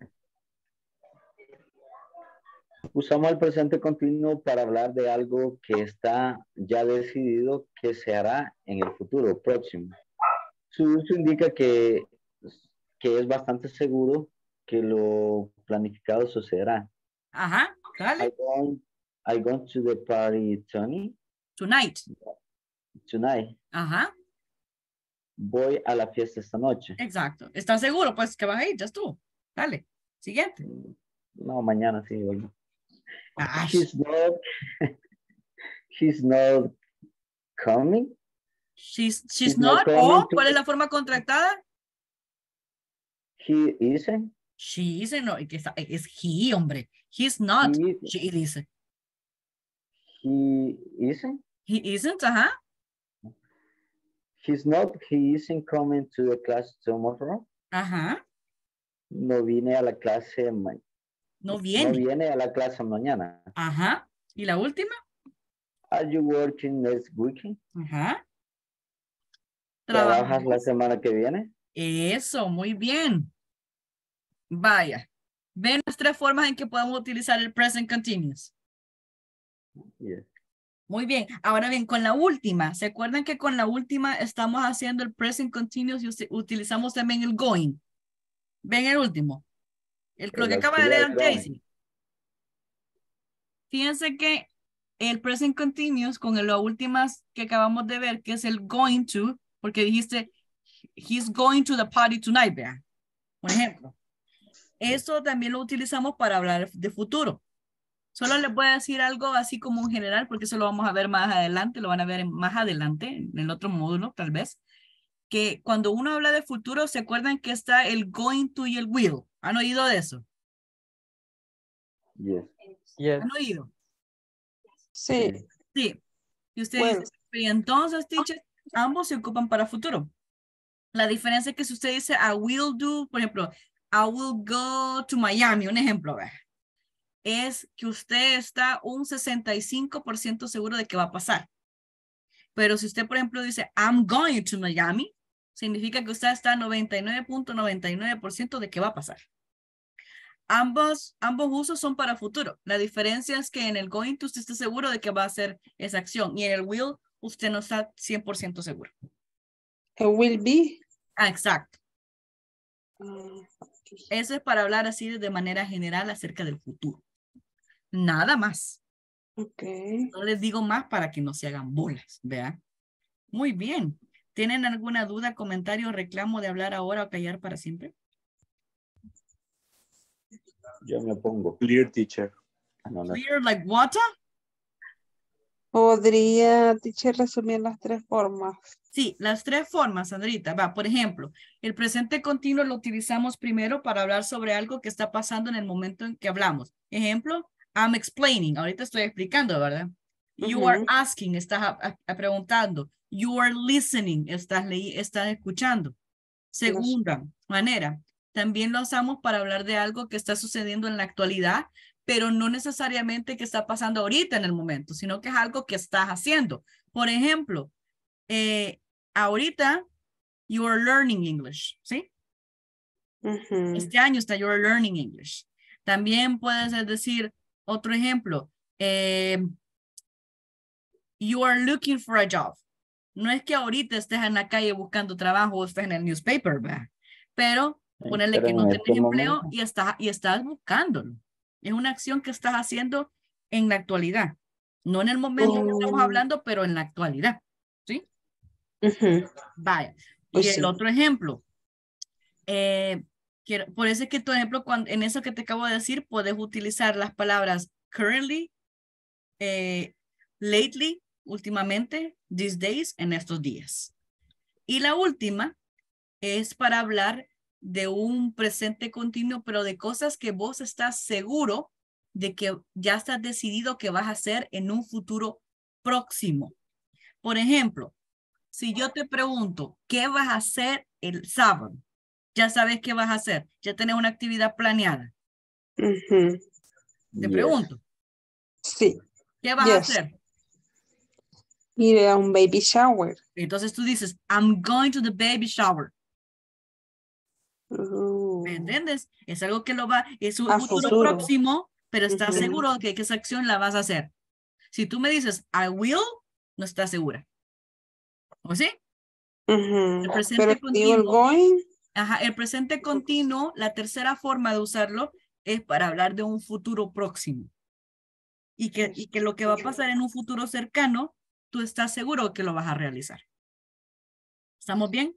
Speaker 3: Usamos el presente continuo para hablar de algo que está ya decidido que se hará en el futuro próximo. Su uso indica que, que es bastante seguro que lo planificado sucederá.
Speaker 1: Ajá, dale.
Speaker 3: I going, I going to the party, Tony.
Speaker 1: Tonight.
Speaker 3: Tonight.
Speaker 1: Ajá,
Speaker 3: Voy a la fiesta esta noche.
Speaker 1: exacto. ¿Estás seguro? Pues que vas a ir, ya estuvo. Dale, siguiente.
Speaker 3: No, mañana sí. Voy.
Speaker 1: Ah,
Speaker 3: He's not, he's not coming.
Speaker 1: she's, she's
Speaker 3: He's
Speaker 1: not,
Speaker 3: not
Speaker 1: o
Speaker 3: coming to-
Speaker 1: ¿cuál es la forma contractada?
Speaker 3: He isn't.
Speaker 1: She dice, no, que está- es he, hombre. He's not,
Speaker 3: He,
Speaker 1: she dice.
Speaker 3: he isn't.
Speaker 1: He isn't, ajá.
Speaker 3: He's not, he isn't coming to the class tomorrow.
Speaker 1: Ajá,
Speaker 3: No vine a la clase ma-
Speaker 1: no
Speaker 3: no
Speaker 1: viene.
Speaker 3: viene a la clase mañana.
Speaker 1: Ajá. ¿Y la última?
Speaker 3: Are you working next weekend?
Speaker 1: Ajá.
Speaker 3: ¿Trabajas la
Speaker 1: Trabajamos.
Speaker 3: semana que viene?
Speaker 1: Eso, muy bien. Vaya. Ven las tres formas en que podemos utilizar el present continuous.
Speaker 3: Yes.
Speaker 1: Muy bien. Ahora bien, con la última. ¿Se acuerdan que con la última estamos haciendo el present continuous y us- utilizamos también el going? Ven el último. El, lo
Speaker 3: El
Speaker 1: que acaba de
Speaker 3: auxiliar
Speaker 1: leer
Speaker 3: going.
Speaker 1: Jaycee. Fíjense que el present continuous con el- las últimas que acabamos de ver, que es el going to, porque dijiste, he's going to the party tonight, vea. Por ejemplo. Eso también lo utilizamos para hablar de futuro. Solo les voy a decir algo así como en general, porque eso lo vamos a ver más adelante, lo van a ver más adelante, en el otro módulo, tal vez. Que cuando uno habla de futuro, ¿se acuerdan que está el going to y el will? ¿Han oído de eso?
Speaker 3: Yes.
Speaker 5: Yes.
Speaker 1: ¿Han oído?
Speaker 6: Sí.
Speaker 1: Sí. Y usted
Speaker 6: Well.
Speaker 1: dice, y entonces, teacher, ambos se ocupan para futuro. La diferencia es que si usted dice, I will do, por ejemplo, I will go to Miami, un ejemplo, ¿verdad? Es que usted está un sesenta y cinco por ciento seguro de que va a pasar. Pero si usted, por ejemplo, dice, I'm going to Miami, significa que usted está noventa y nueve punto noventa y nueve por ciento de que va a pasar. Ambos, ambos usos son para futuro. La diferencia es que en el going to usted está seguro de que va a hacer esa acción y en el will usted no está cien por ciento seguro.
Speaker 6: It will be.
Speaker 1: Ah, exacto.
Speaker 6: Mm,
Speaker 1: Eso es para hablar así de manera general acerca del futuro. Nada más.
Speaker 6: ok.
Speaker 1: No les digo más para que no se hagan bolas, ¿vea? Muy bien. ¿Tienen alguna duda, comentario, reclamo de hablar ahora o callar para siempre?
Speaker 3: Yo me pongo.
Speaker 15: Clear, teacher.
Speaker 3: Ah, no, no.
Speaker 1: Clear like water?
Speaker 6: Podría, teacher, resumir las tres formas.
Speaker 1: Sí, las tres formas, Sandrita. Va, por ejemplo, el presente continuo lo utilizamos primero para hablar sobre algo que está pasando en el momento en que hablamos. Ejemplo, I'm explaining. Ahorita estoy explicando, ¿verdad? You are
Speaker 6: Ujú.
Speaker 1: asking, estás a- a- a preguntando. You are listening, estás, leí- estás escuchando. Segunda manera, también lo usamos para hablar de algo que está sucediendo en la actualidad, pero no necesariamente que está pasando ahorita en el momento, sino que es algo que estás haciendo. Por ejemplo, eh, ahorita you are learning English, ¿sí?
Speaker 6: Ujú.
Speaker 1: Este año está you are learning English. También puedes decir otro ejemplo. eh, you are looking for a job. No es que ahorita estés en la calle buscando trabajo o estés en el newspaper, ¿verdad? Pero ponerle
Speaker 3: Pero
Speaker 1: que no
Speaker 3: en
Speaker 1: tienes
Speaker 3: este
Speaker 1: empleo
Speaker 3: momento,
Speaker 1: y, estás, y estás buscándolo. Es una acción que estás haciendo en la actualidad. No en el momento que estamos
Speaker 6: Mm,
Speaker 1: hablando, pero en la actualidad. ¿Sí?
Speaker 6: ujú.
Speaker 1: Vaya.
Speaker 6: Pues
Speaker 1: Y el
Speaker 6: sí.
Speaker 1: otro ejemplo. eh, quiero- por eso es que tu ejemplo, cuando, en eso que te acabo de decir, puedes utilizar las palabras currently, eh, lately, últimamente, these days, en estos días. Y la última es para hablar de un presente continuo, pero de cosas que vos estás seguro de que ya estás decidido que vas a hacer en un futuro próximo. Por ejemplo, si yo te pregunto, ¿qué vas a hacer el sábado? Ya sabes qué vas a hacer, ya tenés una actividad planeada.
Speaker 6: Ujú.
Speaker 1: Te
Speaker 3: yes.
Speaker 1: pregunto,
Speaker 6: Sí.
Speaker 1: ¿qué vas a
Speaker 6: Yes.
Speaker 1: hacer?
Speaker 6: Ir a un baby shower.
Speaker 1: Entonces tú dices, I'm going to the baby shower.
Speaker 6: Uh,
Speaker 1: ¿Me entiendes? Es algo que lo va, es un
Speaker 6: A
Speaker 1: futuro,
Speaker 6: futuro.
Speaker 1: próximo, pero estás
Speaker 6: Ujú.
Speaker 1: seguro de que esa acción la vas a hacer. Si tú me dices, I will, no estás segura. ¿O sí?
Speaker 6: Ujú.
Speaker 1: El presente
Speaker 6: Pero te digo el
Speaker 1: continuo,
Speaker 6: going.
Speaker 1: ajá, el presente continuo, la tercera forma de usarlo es para hablar de un futuro próximo. Y que, y que lo que va a pasar en un futuro cercano, tú estás seguro que lo vas a realizar. ¿Estamos bien?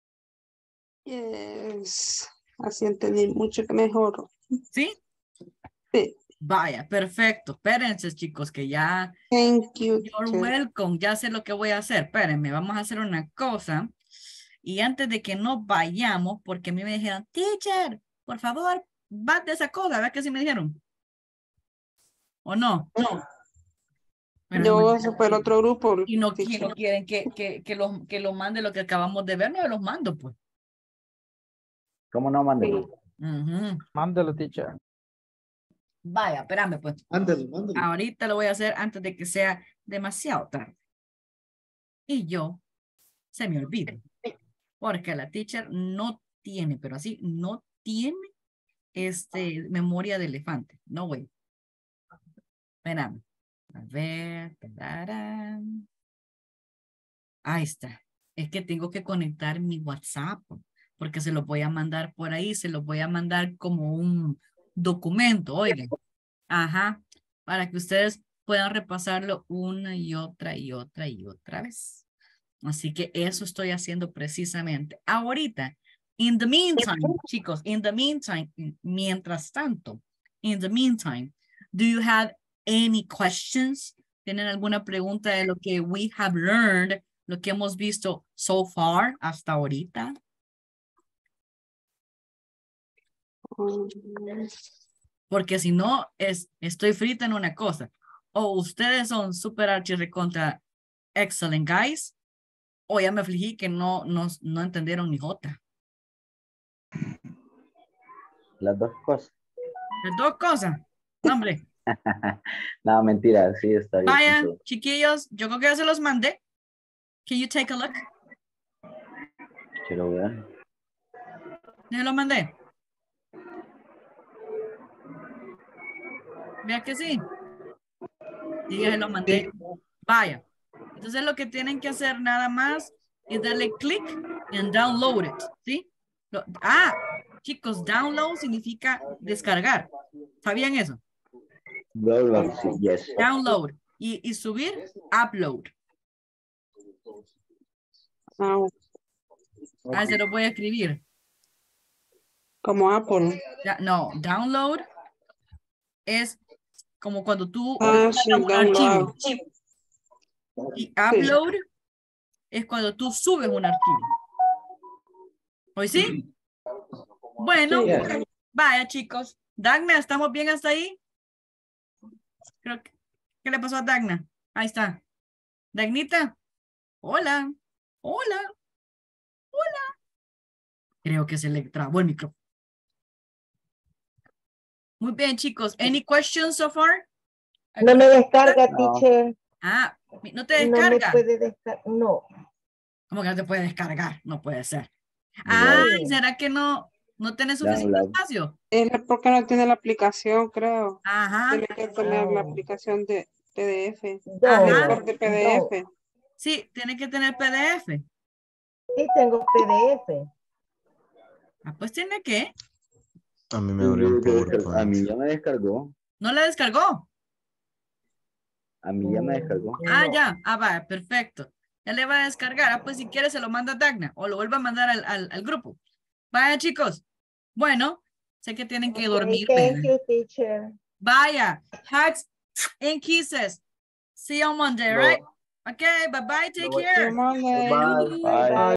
Speaker 6: Yes. Así entendí mucho que mejor.
Speaker 1: ¿Sí?
Speaker 6: Sí.
Speaker 1: Vaya, perfecto. Espérense, chicos, que ya...
Speaker 6: Thank you.
Speaker 1: You're
Speaker 6: teacher.
Speaker 1: welcome. Ya sé lo que voy a hacer. Espérenme, vamos a hacer una cosa. Y antes de que nos vayamos, porque a mí me dijeron, teacher, por favor, bate esa cosa. ¿Verdad que sí me dijeron? ¿O no?
Speaker 6: No.
Speaker 1: Bueno,
Speaker 6: Yo,
Speaker 1: no-
Speaker 6: eso fue el otro grupo.
Speaker 1: y no, qui-
Speaker 6: teacher.
Speaker 1: no quieren que, que, que, los, que los mande lo que acabamos de ver, no los mando, pues.
Speaker 3: ¿Cómo no, mándelo?
Speaker 1: Ujú.
Speaker 5: Mándelo, teacher.
Speaker 1: Vaya, espérame, pues.
Speaker 14: Mándelo, mándelo.
Speaker 1: Ahorita lo voy a hacer antes de que sea demasiado tarde. Y yo se me olvida. Porque la teacher no tiene, pero así, no tiene este, memoria de elefante. No, güey. Espérame. A ver. tararán. Ahí está. Es que tengo que conectar mi WhatsApp. Porque se los voy a mandar por ahí. Se los voy a mandar como un documento, oigan. Ajá. Para que ustedes puedan repasarlo una y otra y otra y otra vez. Así que eso estoy haciendo precisamente. Ahorita, in the meantime, chicos, in the meantime, mientras tanto, in the meantime, do you have any questions? ¿Tienen alguna pregunta de lo que we have learned, lo que hemos visto so far hasta ahorita?
Speaker 6: Mm,
Speaker 1: Porque si no, es, estoy frita en una cosa. O ustedes son super archi recontra excellent guys, o ya me afligí que no, no, no entendieron ni jota.
Speaker 3: Las dos cosas.
Speaker 1: Las dos cosas. No, hombre.
Speaker 3: No, mentira, sí, está bien.
Speaker 1: Vaya,
Speaker 3: sí.
Speaker 1: chiquillos, yo creo que ya se los mandé. Can you take a look?
Speaker 3: Quiero ver.
Speaker 1: Ya se los mandé. Vea que sí. Sí, ya se los mandé. Vaya. Entonces lo que tienen que hacer nada más es darle clic en download it. ¿Sí? Lo- ah, chicos, download significa descargar. ¿Sabían eso?
Speaker 3: Download, sí, yes.
Speaker 1: Download. Y, y subir, upload.
Speaker 6: Ah,
Speaker 1: Ah, se lo voy a escribir.
Speaker 6: como Apple.
Speaker 1: Ya, no, download es como cuando tú
Speaker 6: Ah,
Speaker 1: descargas
Speaker 6: sí,
Speaker 1: un
Speaker 6: download.
Speaker 1: archivo. Y upload es cuando tú subes un archivo. ¿Hoy sí? Bueno,
Speaker 3: Sí.
Speaker 1: vaya chicos. Dagna, ¿estamos bien hasta ahí? Creo que, ¿qué le pasó a Dagna? Ahí está. Dagnita. Hola. Hola. Hola. Creo que se le trabó el micrófono. Muy bien, chicos. Any questions so far?
Speaker 7: No me descarga,
Speaker 3: No.
Speaker 7: teacher.
Speaker 1: Ah, no te
Speaker 7: No me
Speaker 1: descarga.
Speaker 7: puede descargar. No.
Speaker 1: ¿Cómo que no te puede descargar? No puede ser. Ay, ¿será que no, no tenés suficiente
Speaker 3: Download.
Speaker 1: espacio?
Speaker 6: Es porque no tiene la aplicación, creo.
Speaker 1: Ajá.
Speaker 6: Tiene que tener la
Speaker 7: Ah.
Speaker 6: aplicación de P D F.
Speaker 1: Ajá.
Speaker 6: Lector de P D F.
Speaker 1: Sí, tiene que tener P D F.
Speaker 7: Sí, tengo P D F.
Speaker 1: Ah, pues tiene que.
Speaker 14: A mí me abrió un
Speaker 3: A mí
Speaker 14: PowerPoint.
Speaker 3: ya me descargó.
Speaker 1: ¿No la descargó?
Speaker 3: A mí ya me descargó.
Speaker 1: Ah,
Speaker 7: No.
Speaker 1: ya. Ah, va, perfecto. Ya le va a descargar. Ah, pues si quiere se lo manda a Dagna o lo vuelve a mandar al, al, al grupo. Vaya, chicos. Bueno, sé que tienen que dormir.
Speaker 7: Okay, thank
Speaker 1: ¿verdad?
Speaker 7: you, teacher.
Speaker 1: Vaya. Hugs and kisses. See you on Monday,
Speaker 13: No.
Speaker 1: right? Okay, bye-bye. Take
Speaker 13: No,
Speaker 1: care.
Speaker 6: Monday.
Speaker 13: Bye.
Speaker 3: Bye.